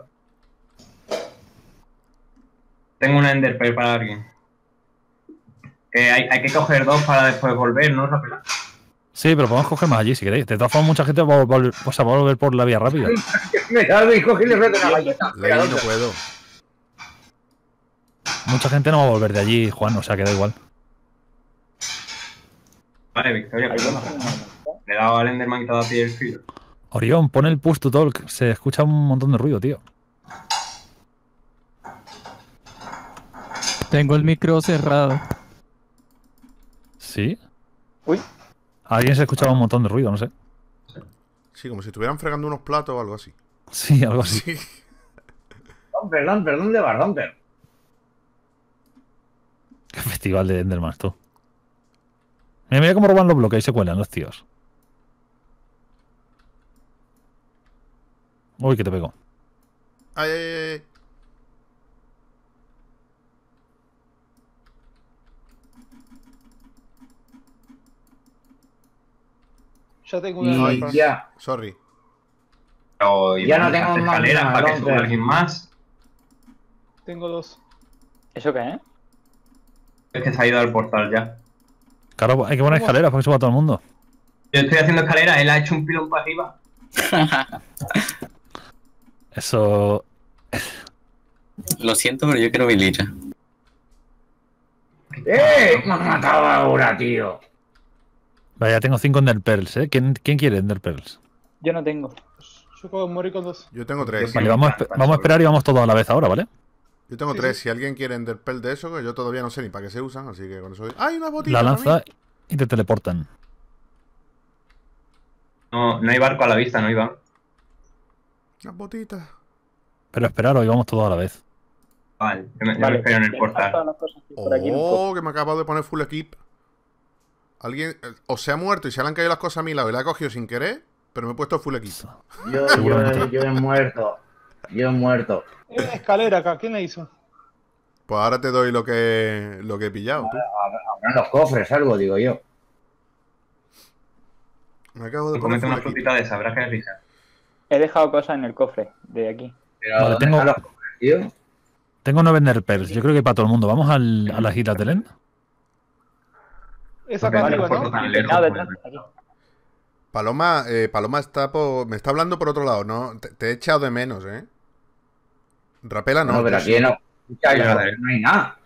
Speaker 4: Tengo una Enderpearl para alguien. Que hay que coger 2 para después volver, ¿no? Rápido.
Speaker 5: Sí, pero podemos coger más allí si queréis. De todas formas, mucha gente va a volver por la vía rápida.
Speaker 2: Me da y coge y le rete una galleta.
Speaker 1: Ley, no puedo.
Speaker 5: Mucha gente no va a volver de allí, Juan, o sea que da igual.
Speaker 4: Vale, Victoria,
Speaker 3: Hay
Speaker 4: perdona.
Speaker 3: buenos.
Speaker 4: Le he dado al Enderman y todo a ti el filo.
Speaker 5: Orión, pon el push to talk. Se escucha un montón de ruido, tío.
Speaker 7: Tengo el micro cerrado.
Speaker 5: ¿Sí?
Speaker 3: Uy.
Speaker 5: A alguien se escuchaba un montón de ruido, no sé.
Speaker 1: Sí, como si estuvieran fregando unos platos o algo así.
Speaker 5: Sí, algo así.
Speaker 1: Sí.
Speaker 2: Perdón, de Bardonker.
Speaker 5: Qué festival de Endermans, tú. Mira cómo roban los bloques y se cuelan los tíos. Uy, que te pego.
Speaker 1: Ay, ay, ay, ay.
Speaker 6: Ya tengo
Speaker 2: Y
Speaker 6: una
Speaker 1: Ay.
Speaker 6: rampa.
Speaker 2: ya.
Speaker 1: Sorry.
Speaker 4: Pero
Speaker 2: Ya no tengo
Speaker 4: hacer
Speaker 2: más
Speaker 4: escaleras
Speaker 2: nada,
Speaker 4: para que
Speaker 2: Ronker.
Speaker 4: suba alguien más.
Speaker 6: Tengo 2.
Speaker 3: ¿Eso qué es?
Speaker 4: Es que se ha ido al portal ya.
Speaker 5: Claro, hay que poner escaleras para que suba todo el mundo.
Speaker 4: Yo estoy haciendo escaleras, él ha hecho un pilón para arriba.
Speaker 5: Eso.
Speaker 10: Lo siento, pero yo quiero mi lira.
Speaker 2: Me han matado ahora, tío.
Speaker 5: Vaya, tengo 5 Enderpearls, ¿eh? ¿Quién quiere Enderpearls?
Speaker 3: Yo no tengo.
Speaker 6: Yo acabo de morir con 2.
Speaker 1: Yo tengo 3.
Speaker 5: Vale, vamos a esperar y vamos todos a la vez ahora, ¿vale?
Speaker 1: Yo tengo
Speaker 6: Sí,
Speaker 1: 3.
Speaker 6: sí.
Speaker 1: Si alguien quiere Enderpearl de eso, que yo todavía no sé ni para qué se usan, así que con eso. ¡Ay, una botita!
Speaker 5: La
Speaker 1: para
Speaker 5: lanza
Speaker 1: mí!
Speaker 5: y te teleportan.
Speaker 4: No, no hay barco a la vista, no Iván.
Speaker 1: Unas botitas.
Speaker 5: Pero esperaros y vamos todos a la vez.
Speaker 4: Vale, yo me espero en el
Speaker 3: Todas
Speaker 4: portal.
Speaker 3: las cosas que hay por aquí en un
Speaker 1: Oh, que me acabo de poner full equip. Alguien o se ha muerto y se le han caído las cosas a mi lado y la he cogido sin querer, pero me he puesto full equip.
Speaker 2: Yo he muerto. Yo he muerto.
Speaker 6: Hay una escalera acá. ¿Quién la hizo?
Speaker 1: Pues ahora te doy lo que he pillado, tú.
Speaker 2: Habrán los cofres, algo, digo yo.
Speaker 1: Me acabo de
Speaker 4: Y
Speaker 1: poner
Speaker 4: comete
Speaker 1: full
Speaker 4: una
Speaker 1: equip.
Speaker 4: frutita de esa, verás que risa.
Speaker 3: He dejado cosas en el cofre de aquí.
Speaker 2: Pero
Speaker 5: Vale,
Speaker 2: ¿dónde
Speaker 5: tengo-
Speaker 2: están los cofres, tío?
Speaker 5: Tengo 9 Enderpearls. Yo creo que para todo el mundo. ¿Vamos a las islas de Len?
Speaker 6: Es acá
Speaker 4: Vale,
Speaker 6: arriba,
Speaker 4: por
Speaker 6: ¿no?
Speaker 4: tan lejos,
Speaker 3: No,
Speaker 4: pues,
Speaker 3: detrás, aquí.
Speaker 1: Paloma está me está hablando por otro lado, ¿no? Te he echado de menos, ¿eh? Rapela no.
Speaker 2: No, pero
Speaker 1: yo
Speaker 2: aquí
Speaker 1: sí.
Speaker 2: no. No hay nada.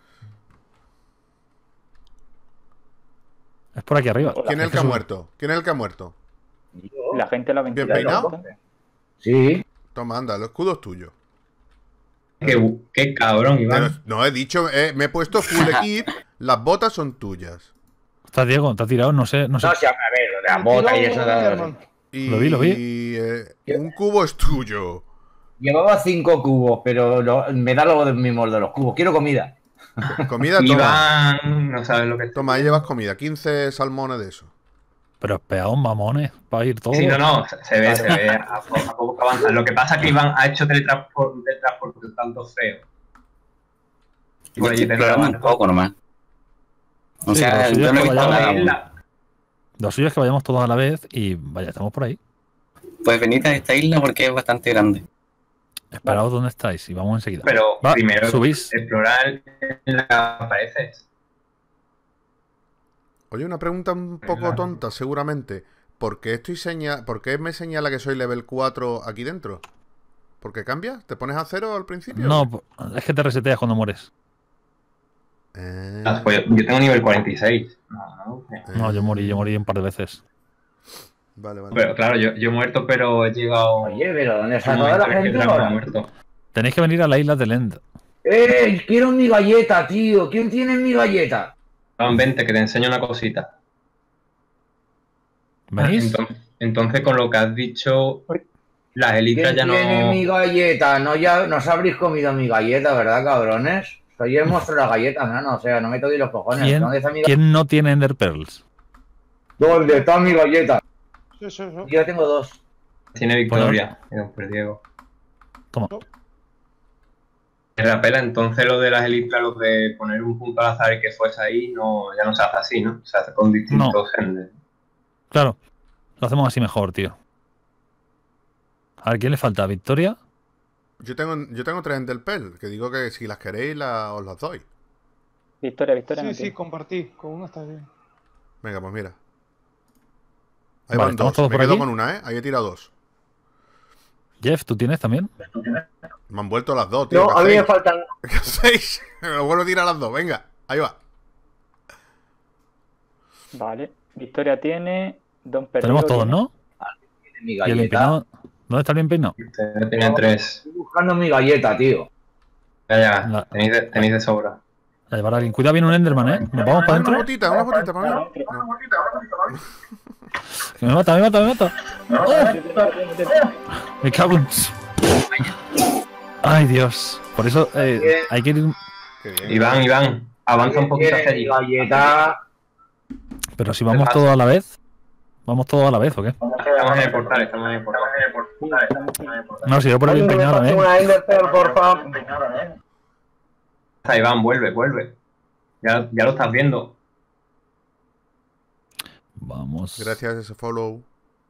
Speaker 5: Es por aquí arriba.
Speaker 1: ¿Quién es el que ha muerto? ¿Quién es el que ha muerto?
Speaker 3: La gente la
Speaker 1: ¿Bien
Speaker 3: ventila.
Speaker 1: peinado?
Speaker 2: Sí.
Speaker 1: Toma, anda, el escudo es tuyo.
Speaker 4: Qué cabrón,
Speaker 1: Pero,
Speaker 4: Iván.
Speaker 1: no, he dicho, me he puesto full equip, las botas son tuyas.
Speaker 5: Está Diego, te ha tirado, no sé.
Speaker 2: No, si a ver, lo de la bota y eso.
Speaker 6: Enderman.
Speaker 1: Y,
Speaker 5: Lo vi.
Speaker 1: y, un cubo es tuyo.
Speaker 2: Llevaba 5 cubos, pero me da lo mismo de los cubos. Quiero comida.
Speaker 1: Comida, toma.
Speaker 4: Iván, no sabes lo que es.
Speaker 1: Toma, ahí llevas comida. 15 salmones de eso.
Speaker 5: Pero pegaos mamones, para ir todo.
Speaker 4: Sí, no, se ve, a poco que avanza. Lo que pasa es que Iván ha hecho teletransporte tanto feo.
Speaker 10: Yo estoy explorando un poco nomás. O
Speaker 5: Sí,
Speaker 10: sea,
Speaker 5: lo suyo
Speaker 10: yo
Speaker 5: es
Speaker 10: no he
Speaker 5: que
Speaker 10: visto
Speaker 5: vayamos-
Speaker 10: nada.
Speaker 5: Lo suyo es que vayamos todos a la vez y vaya, estamos por ahí.
Speaker 10: Pues venid a esta isla porque es bastante grande.
Speaker 5: Esperaos dónde estáis y vamos enseguida.
Speaker 4: Pero
Speaker 5: Va,
Speaker 4: primero
Speaker 5: subís.
Speaker 4: explorar en las paredes.
Speaker 1: Oye, una pregunta un poco tonta, seguramente. ¿Por qué me señala que soy level 4 aquí dentro? ¿Por qué cambia? ¿Te pones a 0 al principio?
Speaker 5: No, es que te reseteas cuando mueres.
Speaker 4: Pues yo tengo nivel 46.
Speaker 5: No, yo morí un par de veces.
Speaker 1: Vale, vale.
Speaker 4: Pero claro, yo he muerto, pero he llegado.
Speaker 2: Oye, pero ¿dónde está
Speaker 4: un
Speaker 2: toda la
Speaker 4: momento en que
Speaker 2: gente
Speaker 4: Draco
Speaker 2: ahora?
Speaker 4: ha muerto.
Speaker 5: Tenéis que venir a la isla de Lend.
Speaker 2: Quiero mi galleta, tío. ¿Quién tiene mi galleta?
Speaker 4: Vente, que te enseño una cosita.
Speaker 5: ¿Venís?
Speaker 4: Entonces, con lo que has dicho, las elitras
Speaker 2: ¿Quién
Speaker 4: ya
Speaker 2: tiene mi
Speaker 4: no.
Speaker 2: galleta? No, ya no os habréis comido mi galleta, ¿verdad, cabrones? Soy el monstruo de las galletas, ¿no? O sea, no me toquéis los cojones.
Speaker 5: ¿Quién,
Speaker 2: ¿Dónde está mi galleta?
Speaker 5: ¿Quién no tiene Ender Pearls?
Speaker 2: ¿Dónde está mi galleta?
Speaker 6: Yo.
Speaker 2: Yo tengo 2.
Speaker 4: Tiene victoria. Pues Diego.
Speaker 5: Toma.
Speaker 4: En la pela, entonces lo de las elitras, lo de poner un punto al azar y que fuese ahí, no, ya no se hace así, ¿no? Se hace con distintos ender.
Speaker 5: Claro, lo hacemos así mejor, tío. A ver, ¿quién le falta? ¿Victoria?
Speaker 1: Yo tengo 3 Ender Pearl, que digo que si las queréis os las doy.
Speaker 3: Victoria.
Speaker 6: Sí, compartí. Con uno está bien.
Speaker 1: Venga, pues mira. Ahí
Speaker 5: Vale,
Speaker 1: van
Speaker 5: ¿estamos
Speaker 1: 2.
Speaker 5: todos
Speaker 1: Me
Speaker 5: por
Speaker 1: quedo
Speaker 5: aquí?
Speaker 1: con una, ¿eh? Ahí he tirado 2.
Speaker 5: Jeff, ¿tú tienes también?
Speaker 1: Me han vuelto las 2, tío.
Speaker 9: No, a mí me faltan.
Speaker 1: ¿Qué hacéis? Me lo vuelvo a tirar las 2. Venga, ahí va.
Speaker 3: Vale. Victoria tiene. Don Perdido
Speaker 5: Tenemos todos,
Speaker 3: tiene.
Speaker 5: ¿no?
Speaker 2: Mi
Speaker 5: ¿Y el
Speaker 2: galleta.
Speaker 5: empinado? ¿Dónde está el bien peinado?
Speaker 4: Ustedes tenían 3.
Speaker 2: Estoy buscando mi galleta, tío.
Speaker 4: Ya. Tenéis de sobra.
Speaker 5: La llevará alguien. Cuida bien un Enderman, ¿eh? ¿Nos vamos para
Speaker 1: Una
Speaker 5: adentro?
Speaker 1: botita para mí. No.
Speaker 5: Que me mata. Me cago en... Ay, Dios. Por eso hay que ir...
Speaker 1: Qué bien.
Speaker 4: Iván, avanza un poquito hacia allí.
Speaker 2: Mi galleta.
Speaker 5: Pero si vamos todos a la vez... ¿Vamos todos a la vez o qué?
Speaker 4: Estamos en el portal,
Speaker 5: No, si yo por el bien peinado también.
Speaker 9: Una Ender Pearl, porfa.
Speaker 4: Iván, vuelve. Ya lo estás viendo.
Speaker 5: Vamos.
Speaker 1: Gracias a ese follow.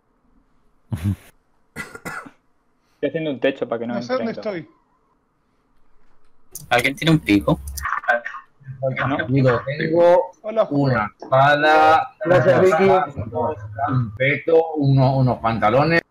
Speaker 3: Estoy haciendo un techo para que no
Speaker 6: No sé dónde
Speaker 3: entren todos.
Speaker 6: estoy.
Speaker 10: ¿Alguien tiene un pico?
Speaker 2: Digo, tengo
Speaker 6: Hola,
Speaker 2: una espada,
Speaker 9: Gracias, Vicky.
Speaker 2: un peto, unos pantalones.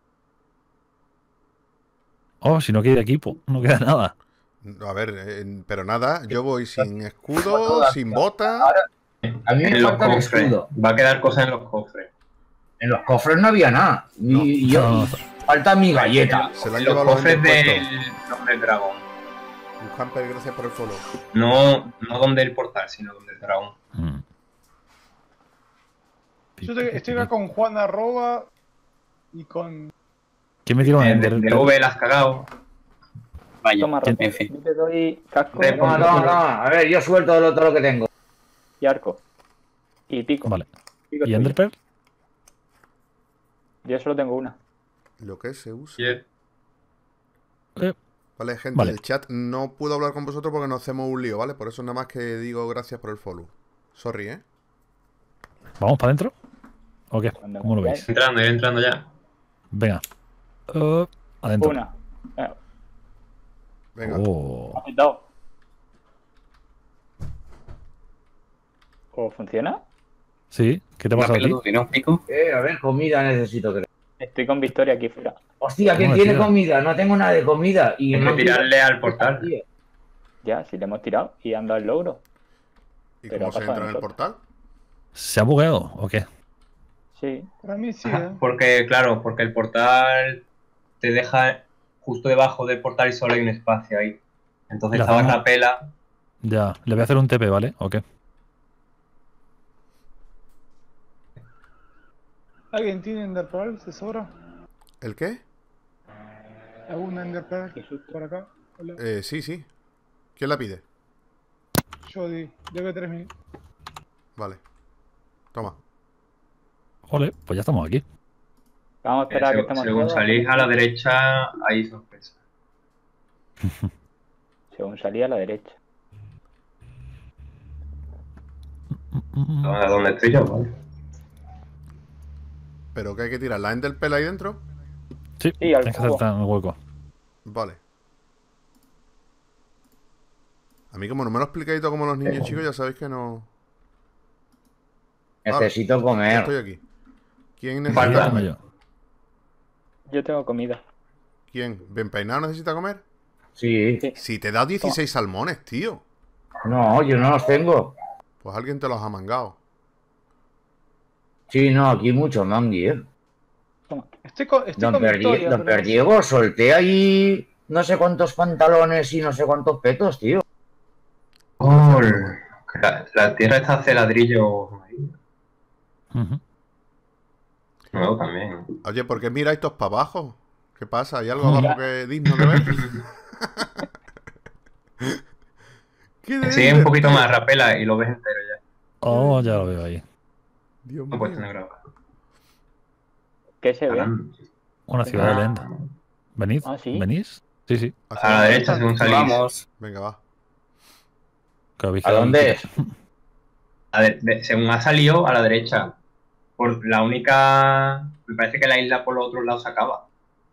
Speaker 5: Oh, si no queda equipo. No queda nada.
Speaker 1: A ver, pero nada, yo voy sin escudo, sin bota.
Speaker 2: A mí me
Speaker 4: En los
Speaker 2: falta el
Speaker 4: cofres.
Speaker 2: escudo.
Speaker 4: Va a quedar cosas en los cofres.
Speaker 2: En los cofres no había nada. Y
Speaker 5: No.
Speaker 2: falta mi galleta.
Speaker 1: Se la han
Speaker 4: En los
Speaker 1: llevado los
Speaker 4: cofres
Speaker 1: impuestos.
Speaker 4: del dragón.
Speaker 1: Camper, gracias por el follow.
Speaker 4: No donde el portal, sino donde el dragón.
Speaker 6: Yo estoy acá con Juan Arroba y con.
Speaker 5: ¿Quién me tira un Ender?
Speaker 4: De V la has cagado.
Speaker 10: Vaya,
Speaker 3: Toma, Rafa.
Speaker 10: en fin.
Speaker 3: Yo te doy casco
Speaker 2: Toma. A ver, yo suelto todo lo que tengo.
Speaker 3: y arco. Y pico.
Speaker 5: Vale.
Speaker 3: Pico
Speaker 5: ¿Y
Speaker 3: tuyo.
Speaker 5: Ender Pearl?
Speaker 3: Yo solo tengo una.
Speaker 1: Lo que se usa.
Speaker 5: Eh,
Speaker 1: Vale, gente,
Speaker 5: Vale.
Speaker 1: el chat no puedo hablar con vosotros porque nos hacemos un lío, ¿vale? Por eso nada más que digo gracias por el follow. Sorry, ¿eh?
Speaker 5: ¿Vamos para adentro? ¿O qué?
Speaker 3: Cuando
Speaker 5: ¿Cómo lo
Speaker 3: queráis.
Speaker 5: veis?
Speaker 4: Ir entrando ya.
Speaker 5: Venga. Adentro.
Speaker 3: Una.
Speaker 1: Venga.
Speaker 5: Oh.
Speaker 3: Aceptado. ¿O funciona?
Speaker 5: Sí, ¿qué te pasa a ti?
Speaker 10: ¿Tú tienes un pico?
Speaker 2: A ver, comida necesito, creo.
Speaker 3: Estoy con Victoria aquí fuera.
Speaker 2: Hostia, ¿quién
Speaker 5: Bueno,
Speaker 2: tiene
Speaker 5: tío.
Speaker 2: comida? No tengo nada de comida. Y
Speaker 4: Hay
Speaker 2: me
Speaker 4: que
Speaker 2: han
Speaker 4: tirarle al portal.
Speaker 2: Tío.
Speaker 3: Ya, si le hemos tirado y han dado el logro.
Speaker 1: ¿Y
Speaker 3: pero
Speaker 1: cómo
Speaker 3: ha
Speaker 1: se
Speaker 3: pasado
Speaker 1: entra en el
Speaker 3: nosotros.
Speaker 1: portal?
Speaker 5: ¿Se ha bugueado o qué?
Speaker 3: Sí.
Speaker 6: Para mí sí,
Speaker 4: Porque el portal te deja justo debajo del portal y solo hay un espacio ahí. Entonces
Speaker 5: La
Speaker 4: estaba en
Speaker 5: zona-
Speaker 4: la pela.
Speaker 5: Ya, le voy a hacer un TP, ¿vale? ¿O qué?
Speaker 6: ¿Alguien tiene Ender Pearl? ¿Se sobra?
Speaker 1: ¿El qué?
Speaker 6: ¿Alguna Ender Pearl por acá? Hola.
Speaker 1: Sí. ¿Quién la pide?
Speaker 6: Yo debe 3000.
Speaker 1: Vale. Toma.
Speaker 5: Ole, pues ya estamos aquí.
Speaker 3: Vamos a esperar a que estemos
Speaker 4: Según
Speaker 3: todos.
Speaker 4: salís a la derecha, hay sorpresa.
Speaker 3: Según salí a la derecha.
Speaker 4: ¿A dónde estoy yo? Vale.
Speaker 1: ¿Pero que hay que tirar? ¿La Enderpearl ahí dentro?
Speaker 5: Sí,
Speaker 3: Sí, al
Speaker 5: tienes que
Speaker 3: cubo.
Speaker 5: acertar en el hueco.
Speaker 1: Vale. A mí como no me lo explicáis todo como los niños chicos, ya sabéis que no...
Speaker 2: Necesito
Speaker 1: Ya
Speaker 2: comer.
Speaker 1: estoy aquí. ¿Quién
Speaker 4: Falta.
Speaker 1: necesita
Speaker 5: Como
Speaker 1: comer?
Speaker 5: yo.
Speaker 3: Yo tengo comida.
Speaker 1: ¿Quién? ¿Ben Peinado necesita comer?
Speaker 2: Sí.
Speaker 3: Sí.
Speaker 1: Si te he dado 16 salmones, tío.
Speaker 2: No, yo no los tengo.
Speaker 1: Pues alguien te los ha mangado.
Speaker 2: Sí, no, aquí mucho mangui, ¿eh?
Speaker 6: Estoy con Victoria.
Speaker 2: Don
Speaker 6: pero no sé.
Speaker 2: Perdiego, solté ahí no sé cuántos pantalones y no sé cuántos petos, tío.
Speaker 4: Oh, la tierra está hace ladrillo ahí.
Speaker 5: Ujú.
Speaker 4: Nuevo también.
Speaker 1: Oye, ¿por qué miráis todos para abajo? ¿Qué pasa? ¿Hay algo abajo que es digno de ver? ¿Qué de
Speaker 4: Sigue un poquito más, rapela y lo ves entero ya.
Speaker 5: Oh, ya lo veo ahí.
Speaker 1: Dios
Speaker 4: No puedes
Speaker 1: mío.
Speaker 4: tener grabado.
Speaker 3: ¿Qué se ve?
Speaker 5: Una ciudad de End. ¿Venid?
Speaker 3: Ah, ¿sí?
Speaker 5: ¿Venís? Sí, sí.
Speaker 4: A la derecha, según salís.
Speaker 10: Vamos.
Speaker 1: Venga, va.
Speaker 5: Que habéis
Speaker 2: ¿A
Speaker 5: quedado
Speaker 2: dónde
Speaker 5: quietos.
Speaker 2: es?
Speaker 4: Según ha salido, a la derecha. Por la única. Me parece que la isla por los otros lados se acaba.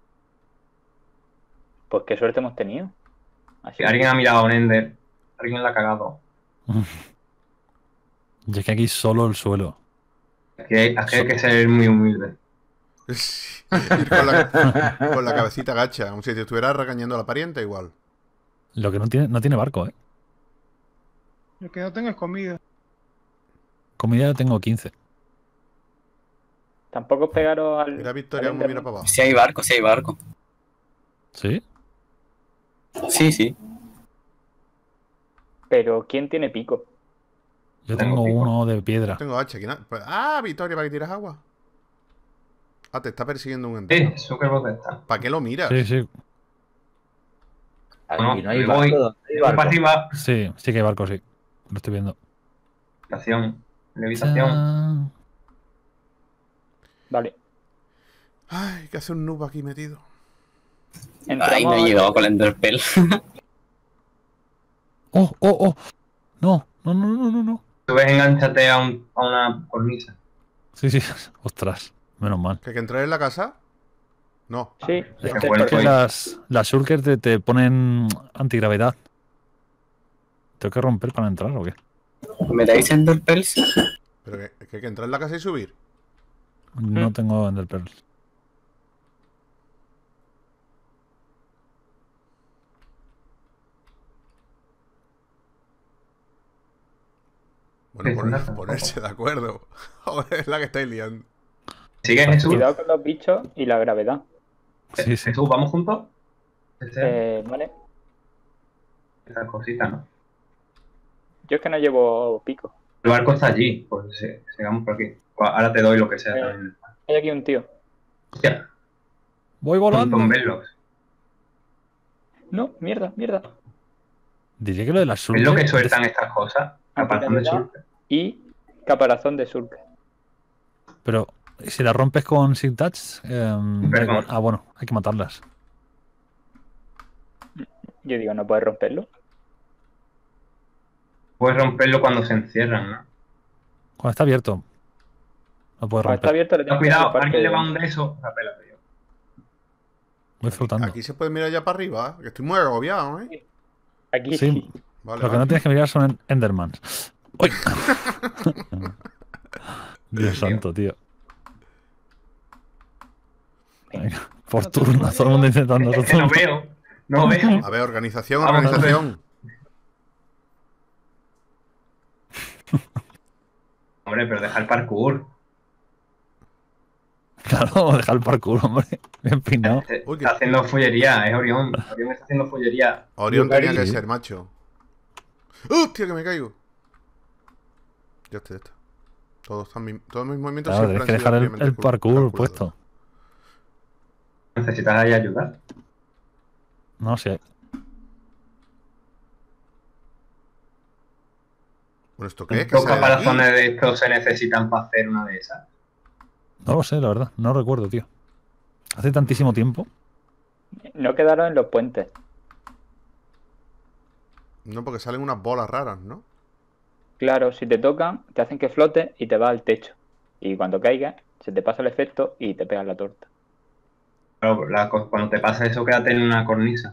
Speaker 3: Pues qué suerte hemos tenido. Así.
Speaker 4: Si alguien ha mirado a un Ender, alguien la ha cagado.
Speaker 5: Y es que aquí solo el suelo.
Speaker 4: Aquí hay que ser muy humilde.
Speaker 1: Ir con la cabecita gacha. Como si te estuviera regañando a la parienta igual.
Speaker 5: Lo que no tiene barco, ¿eh?
Speaker 6: Lo que no tengo es comida.
Speaker 5: Comida tengo 15.
Speaker 3: Tampoco pegaros al.
Speaker 1: Mira Victoria
Speaker 3: al
Speaker 1: como mira
Speaker 3: Enderman.
Speaker 1: para abajo.
Speaker 10: Si hay barco, si hay barco.
Speaker 5: ¿Sí?
Speaker 10: Sí, sí.
Speaker 3: Pero ¿quién tiene pico?
Speaker 5: Yo
Speaker 4: Tengo
Speaker 5: tengo
Speaker 4: pico.
Speaker 5: uno de piedra.
Speaker 1: Tengo hacha aquí. Ah, Victoria, ¿para que tiras agua? Ah, te está persiguiendo un enter.
Speaker 4: Zuckerberg está.
Speaker 1: ¿Para qué lo miras?
Speaker 5: Sí, sí.
Speaker 2: Aquí no hay
Speaker 4: me voy.
Speaker 2: barco. ¿Dónde hay
Speaker 4: Voy
Speaker 2: barco?
Speaker 4: para arriba.
Speaker 5: Sí, sí que hay barco, sí. Lo estoy viendo.
Speaker 4: Levitación. Levitación.
Speaker 5: Chan.
Speaker 3: Vale.
Speaker 1: Ay, que hace un noob aquí metido.
Speaker 10: Ay, no he
Speaker 3: Entramos.
Speaker 10: llegado con la Enderpearl.
Speaker 5: ¡Oh, oh, oh! No, no, no, no, no, no.
Speaker 4: Tú ves, enganchate a una cornisa.
Speaker 5: Sí, sí. Ostras, menos mal.
Speaker 1: ¿Que entrar en la casa? No.
Speaker 3: Sí.
Speaker 5: Es
Speaker 4: Qué
Speaker 5: que,
Speaker 4: bueno
Speaker 5: es que
Speaker 4: soy.
Speaker 5: las shulkers te ponen antigravedad. ¿Tengo que romper para entrar o qué?
Speaker 10: ¿Me dais Enderpearls?
Speaker 1: Pero que hay que entrar en la casa y subir.
Speaker 5: No tengo Enderpearl.
Speaker 1: Bueno, ponerse de acuerdo. Joder, es la que estáis liando.
Speaker 4: Sigue Jesús.
Speaker 3: Cuidado con los bichos y la gravedad.
Speaker 5: Sí, sí.
Speaker 4: Jesús, ¿vamos juntos?
Speaker 3: Vale.
Speaker 4: Esa cosita, ¿no?
Speaker 3: Yo es que no llevo pico.
Speaker 4: El barco está allí. Pues sigamos por aquí. Pues ahora te doy lo que sea también.
Speaker 3: Hay aquí un tío.
Speaker 4: Hostia,
Speaker 5: Voy
Speaker 4: un
Speaker 5: volando.
Speaker 4: montón verlos.
Speaker 3: No, mierda, mierda.
Speaker 5: Diría que lo de las
Speaker 4: Es lo que
Speaker 5: shulkers...
Speaker 4: sueltan estas cosas. Caparazón de surf.
Speaker 3: Y caparazón de surque.
Speaker 5: Pero si las rompes con Sig Touch... da igual. Ah, bueno, hay que matarlas.
Speaker 3: Yo digo, ¿no puedes romperlo?
Speaker 4: Puedes romperlo cuando se encierran, ¿no?
Speaker 5: Cuando está abierto. No puedes
Speaker 3: Cuando está
Speaker 5: romper.
Speaker 3: abierto le tengo que dar
Speaker 4: Cuidado,
Speaker 3: el parche
Speaker 4: alguien le
Speaker 3: de-
Speaker 4: va un de esos. Rapela, tío.
Speaker 5: Voy flotando.
Speaker 1: Aquí se puede mirar ya para arriba, que estoy muy agobiado, ¿eh?
Speaker 3: Aquí
Speaker 5: Sí.
Speaker 1: Vale,
Speaker 5: Lo que no tienes que mirar son Endermans. ¡Uy! Dios santo, tío. Venga, por turno, todo el mundo intentando.
Speaker 4: Es que no veo. No veo.
Speaker 1: A ver, organización,
Speaker 4: Vamos,
Speaker 1: organización.
Speaker 4: Hombre, pero deja el parkour.
Speaker 5: Claro, deja el parkour, hombre. Bien peinado.
Speaker 1: Uy,
Speaker 4: Está haciendo follería, es Orión. Orión está haciendo follería.
Speaker 1: Orión tenía que
Speaker 5: Sí.
Speaker 1: ser, macho. ¡Hostia, que me caigo! Ya está, ya está. Todos mis movimientos
Speaker 5: Claro,
Speaker 1: siempre
Speaker 5: tienes que
Speaker 1: han sido
Speaker 5: dejar el
Speaker 1: obviamente
Speaker 5: parkour
Speaker 1: calculados.
Speaker 5: puesto.
Speaker 4: ¿Necesitas ahí ayuda?
Speaker 5: No sé.
Speaker 1: Bueno, ¿esto qué es? ¿Qué
Speaker 4: ¿Cuántos
Speaker 1: sale de aquí?
Speaker 4: caparazones de estos se necesitan para hacer una de esas?
Speaker 5: No lo sé, la verdad. No recuerdo, tío. Hace tantísimo tiempo.
Speaker 3: No quedaron en los puentes.
Speaker 1: No, porque salen unas bolas raras, ¿no?
Speaker 3: Claro, si te tocan, te hacen que flotes y te vas al techo. Y cuando caigas, se te pasa el efecto y te pegas la torta.
Speaker 4: Pero cuando te pasa eso, quédate en una cornisa.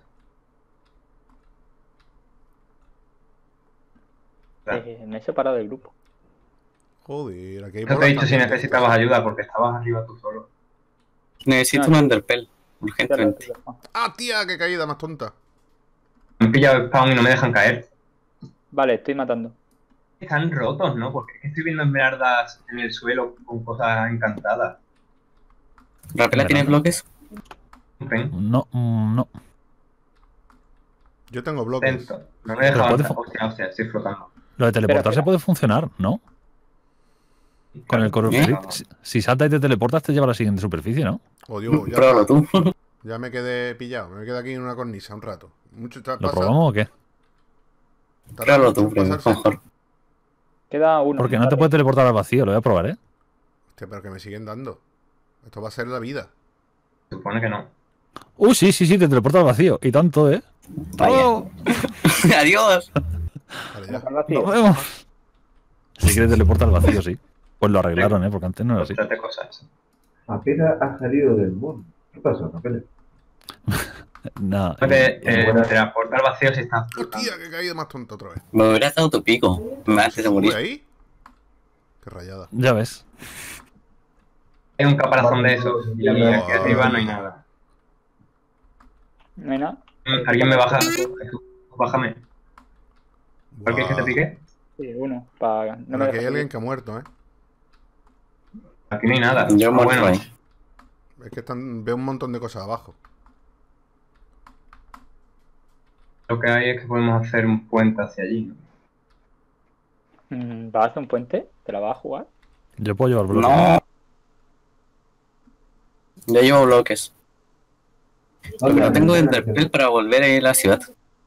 Speaker 4: Claro.
Speaker 3: Me he separado del grupo.
Speaker 1: Joder, aquí hay
Speaker 4: No te he dicho si necesitabas ayuda porque estabas arriba tú solo.
Speaker 10: Necesito un Enderpell, urgentemente.
Speaker 1: ¡Ah, tía! ¡Qué caída más tonta!
Speaker 4: Me han pillado el spawn y no me dejan caer.
Speaker 3: Vale, estoy matando.
Speaker 4: Están rotos, ¿no? Porque es que estoy viendo esmeraldas en el suelo con cosas encantadas.
Speaker 10: ¿Rapela tiene bloques?
Speaker 5: No, no.
Speaker 1: Yo tengo bloques.
Speaker 4: Atento. No me deja avanzar. Hostia, estoy flotando.
Speaker 5: Lo de teleportarse puede funcionar, ¿no? Con el Corrupted. Si saltas y te teleportas, te lleva a la siguiente superficie, ¿no?
Speaker 1: Oh, Dios, ya,
Speaker 10: Pruébalo tú.
Speaker 1: Ya me quedé pillado. Me quedé aquí en una cornisa un rato.
Speaker 5: ¿Lo probamos o qué?
Speaker 10: Pruébalo tú, mejor.
Speaker 3: Queda uno.
Speaker 5: Porque no te puedes teleportar al vacío, lo voy a probar, ¿eh?
Speaker 1: Hostia, pero que me siguen dando. Esto va a ser la vida.
Speaker 4: Supone que no.
Speaker 5: Sí, te teleporta al vacío. Y tanto, ¿eh? ¡Oh!
Speaker 10: Adiós.
Speaker 1: Vale, ya.
Speaker 5: Nos vemos. Si quieres teleportar al vacío, sí. Pues lo arreglaron, ¿eh? Porque antes no era así.
Speaker 4: Cosas.
Speaker 12: Apenas ha salido del mundo. ¿Qué pasa, Apenas?
Speaker 5: No.
Speaker 4: Transportar vacío si está.
Speaker 1: Hostia, que he caído más tonto otra vez.
Speaker 10: Me hubieras dado tu pico. Me haces de morir.
Speaker 1: ahí? Qué rayada.
Speaker 5: Ya ves.
Speaker 4: Hay un caparazón de esos. Y aquí arriba no hay nada.
Speaker 3: ¿No hay nada?
Speaker 4: ¿Alguien me baja? Bájame. ¿Por qué es que te pique?
Speaker 3: Sí, uno. Para... No
Speaker 1: Pero aquí hay alguien que ha muerto, ¿eh?
Speaker 4: Aquí no hay nada.
Speaker 10: Yo muerto
Speaker 4: bueno.
Speaker 10: ahí.
Speaker 1: Es que veo un montón de cosas abajo.
Speaker 4: Lo que hay es que podemos hacer un puente hacia allí, ¿no?
Speaker 3: ¿Vas a hacer un puente? ¿Te la vas a jugar?
Speaker 5: Yo puedo llevar bloques.
Speaker 10: No. Yo llevo bloques. Porque no tengo Enderpell para volver a ir a la ciudad.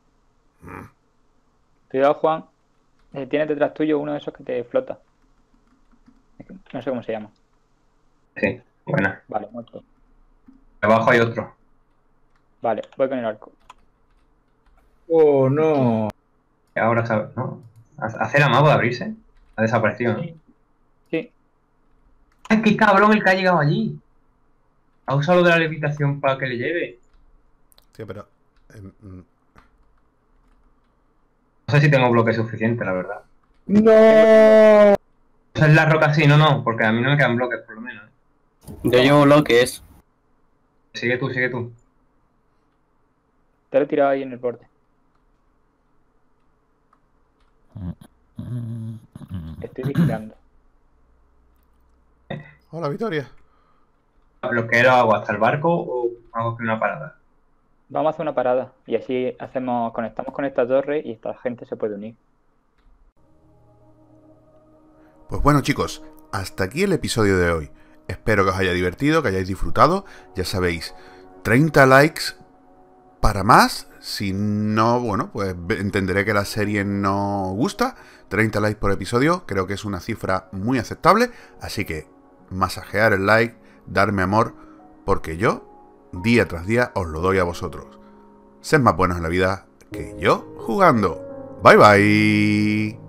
Speaker 3: Cuidado, Juan. Tienes detrás tuyo uno de esos que te flota. No sé cómo se llama.
Speaker 4: Sí, buena.
Speaker 3: Vale, muerto.
Speaker 4: Abajo hay otro.
Speaker 3: Vale, voy con el arco.
Speaker 6: Oh, no.
Speaker 4: Ahora sabes, ¿no? Hacer amago de abrirse. Ha desaparecido, ¿no?
Speaker 3: Sí.
Speaker 4: ¡Ay, qué cabrón el que ha llegado allí! Ha usado lo de la levitación para que le lleve.
Speaker 1: Sí, pero...
Speaker 4: No sé si tengo bloque suficiente, la verdad.
Speaker 6: ¡No!
Speaker 4: Eso es la roca sí, no, porque a mí no me quedan bloques, por lo menos.
Speaker 10: Yo llevo bloques.
Speaker 4: Sigue tú.
Speaker 3: Te lo he tirado ahí en el borde. Estoy vigilando.
Speaker 1: Hola, Victoria.
Speaker 4: ¿Lo que hago hasta el barco o hago aquí una parada?
Speaker 3: Vamos a hacer una parada y así conectamos con esta torre y esta gente se puede unir.
Speaker 1: Pues bueno, chicos, hasta aquí el episodio de hoy. Espero que os haya divertido, que hayáis disfrutado. Ya sabéis, 30 likes para más. Si no, bueno, pues entenderé que la serie no gusta. 30 likes por episodio, creo que es una cifra muy aceptable. Así que masajear el like, darme amor, porque yo, día tras día, os lo doy a vosotros. Sed más buenos en la vida que yo jugando. Bye bye.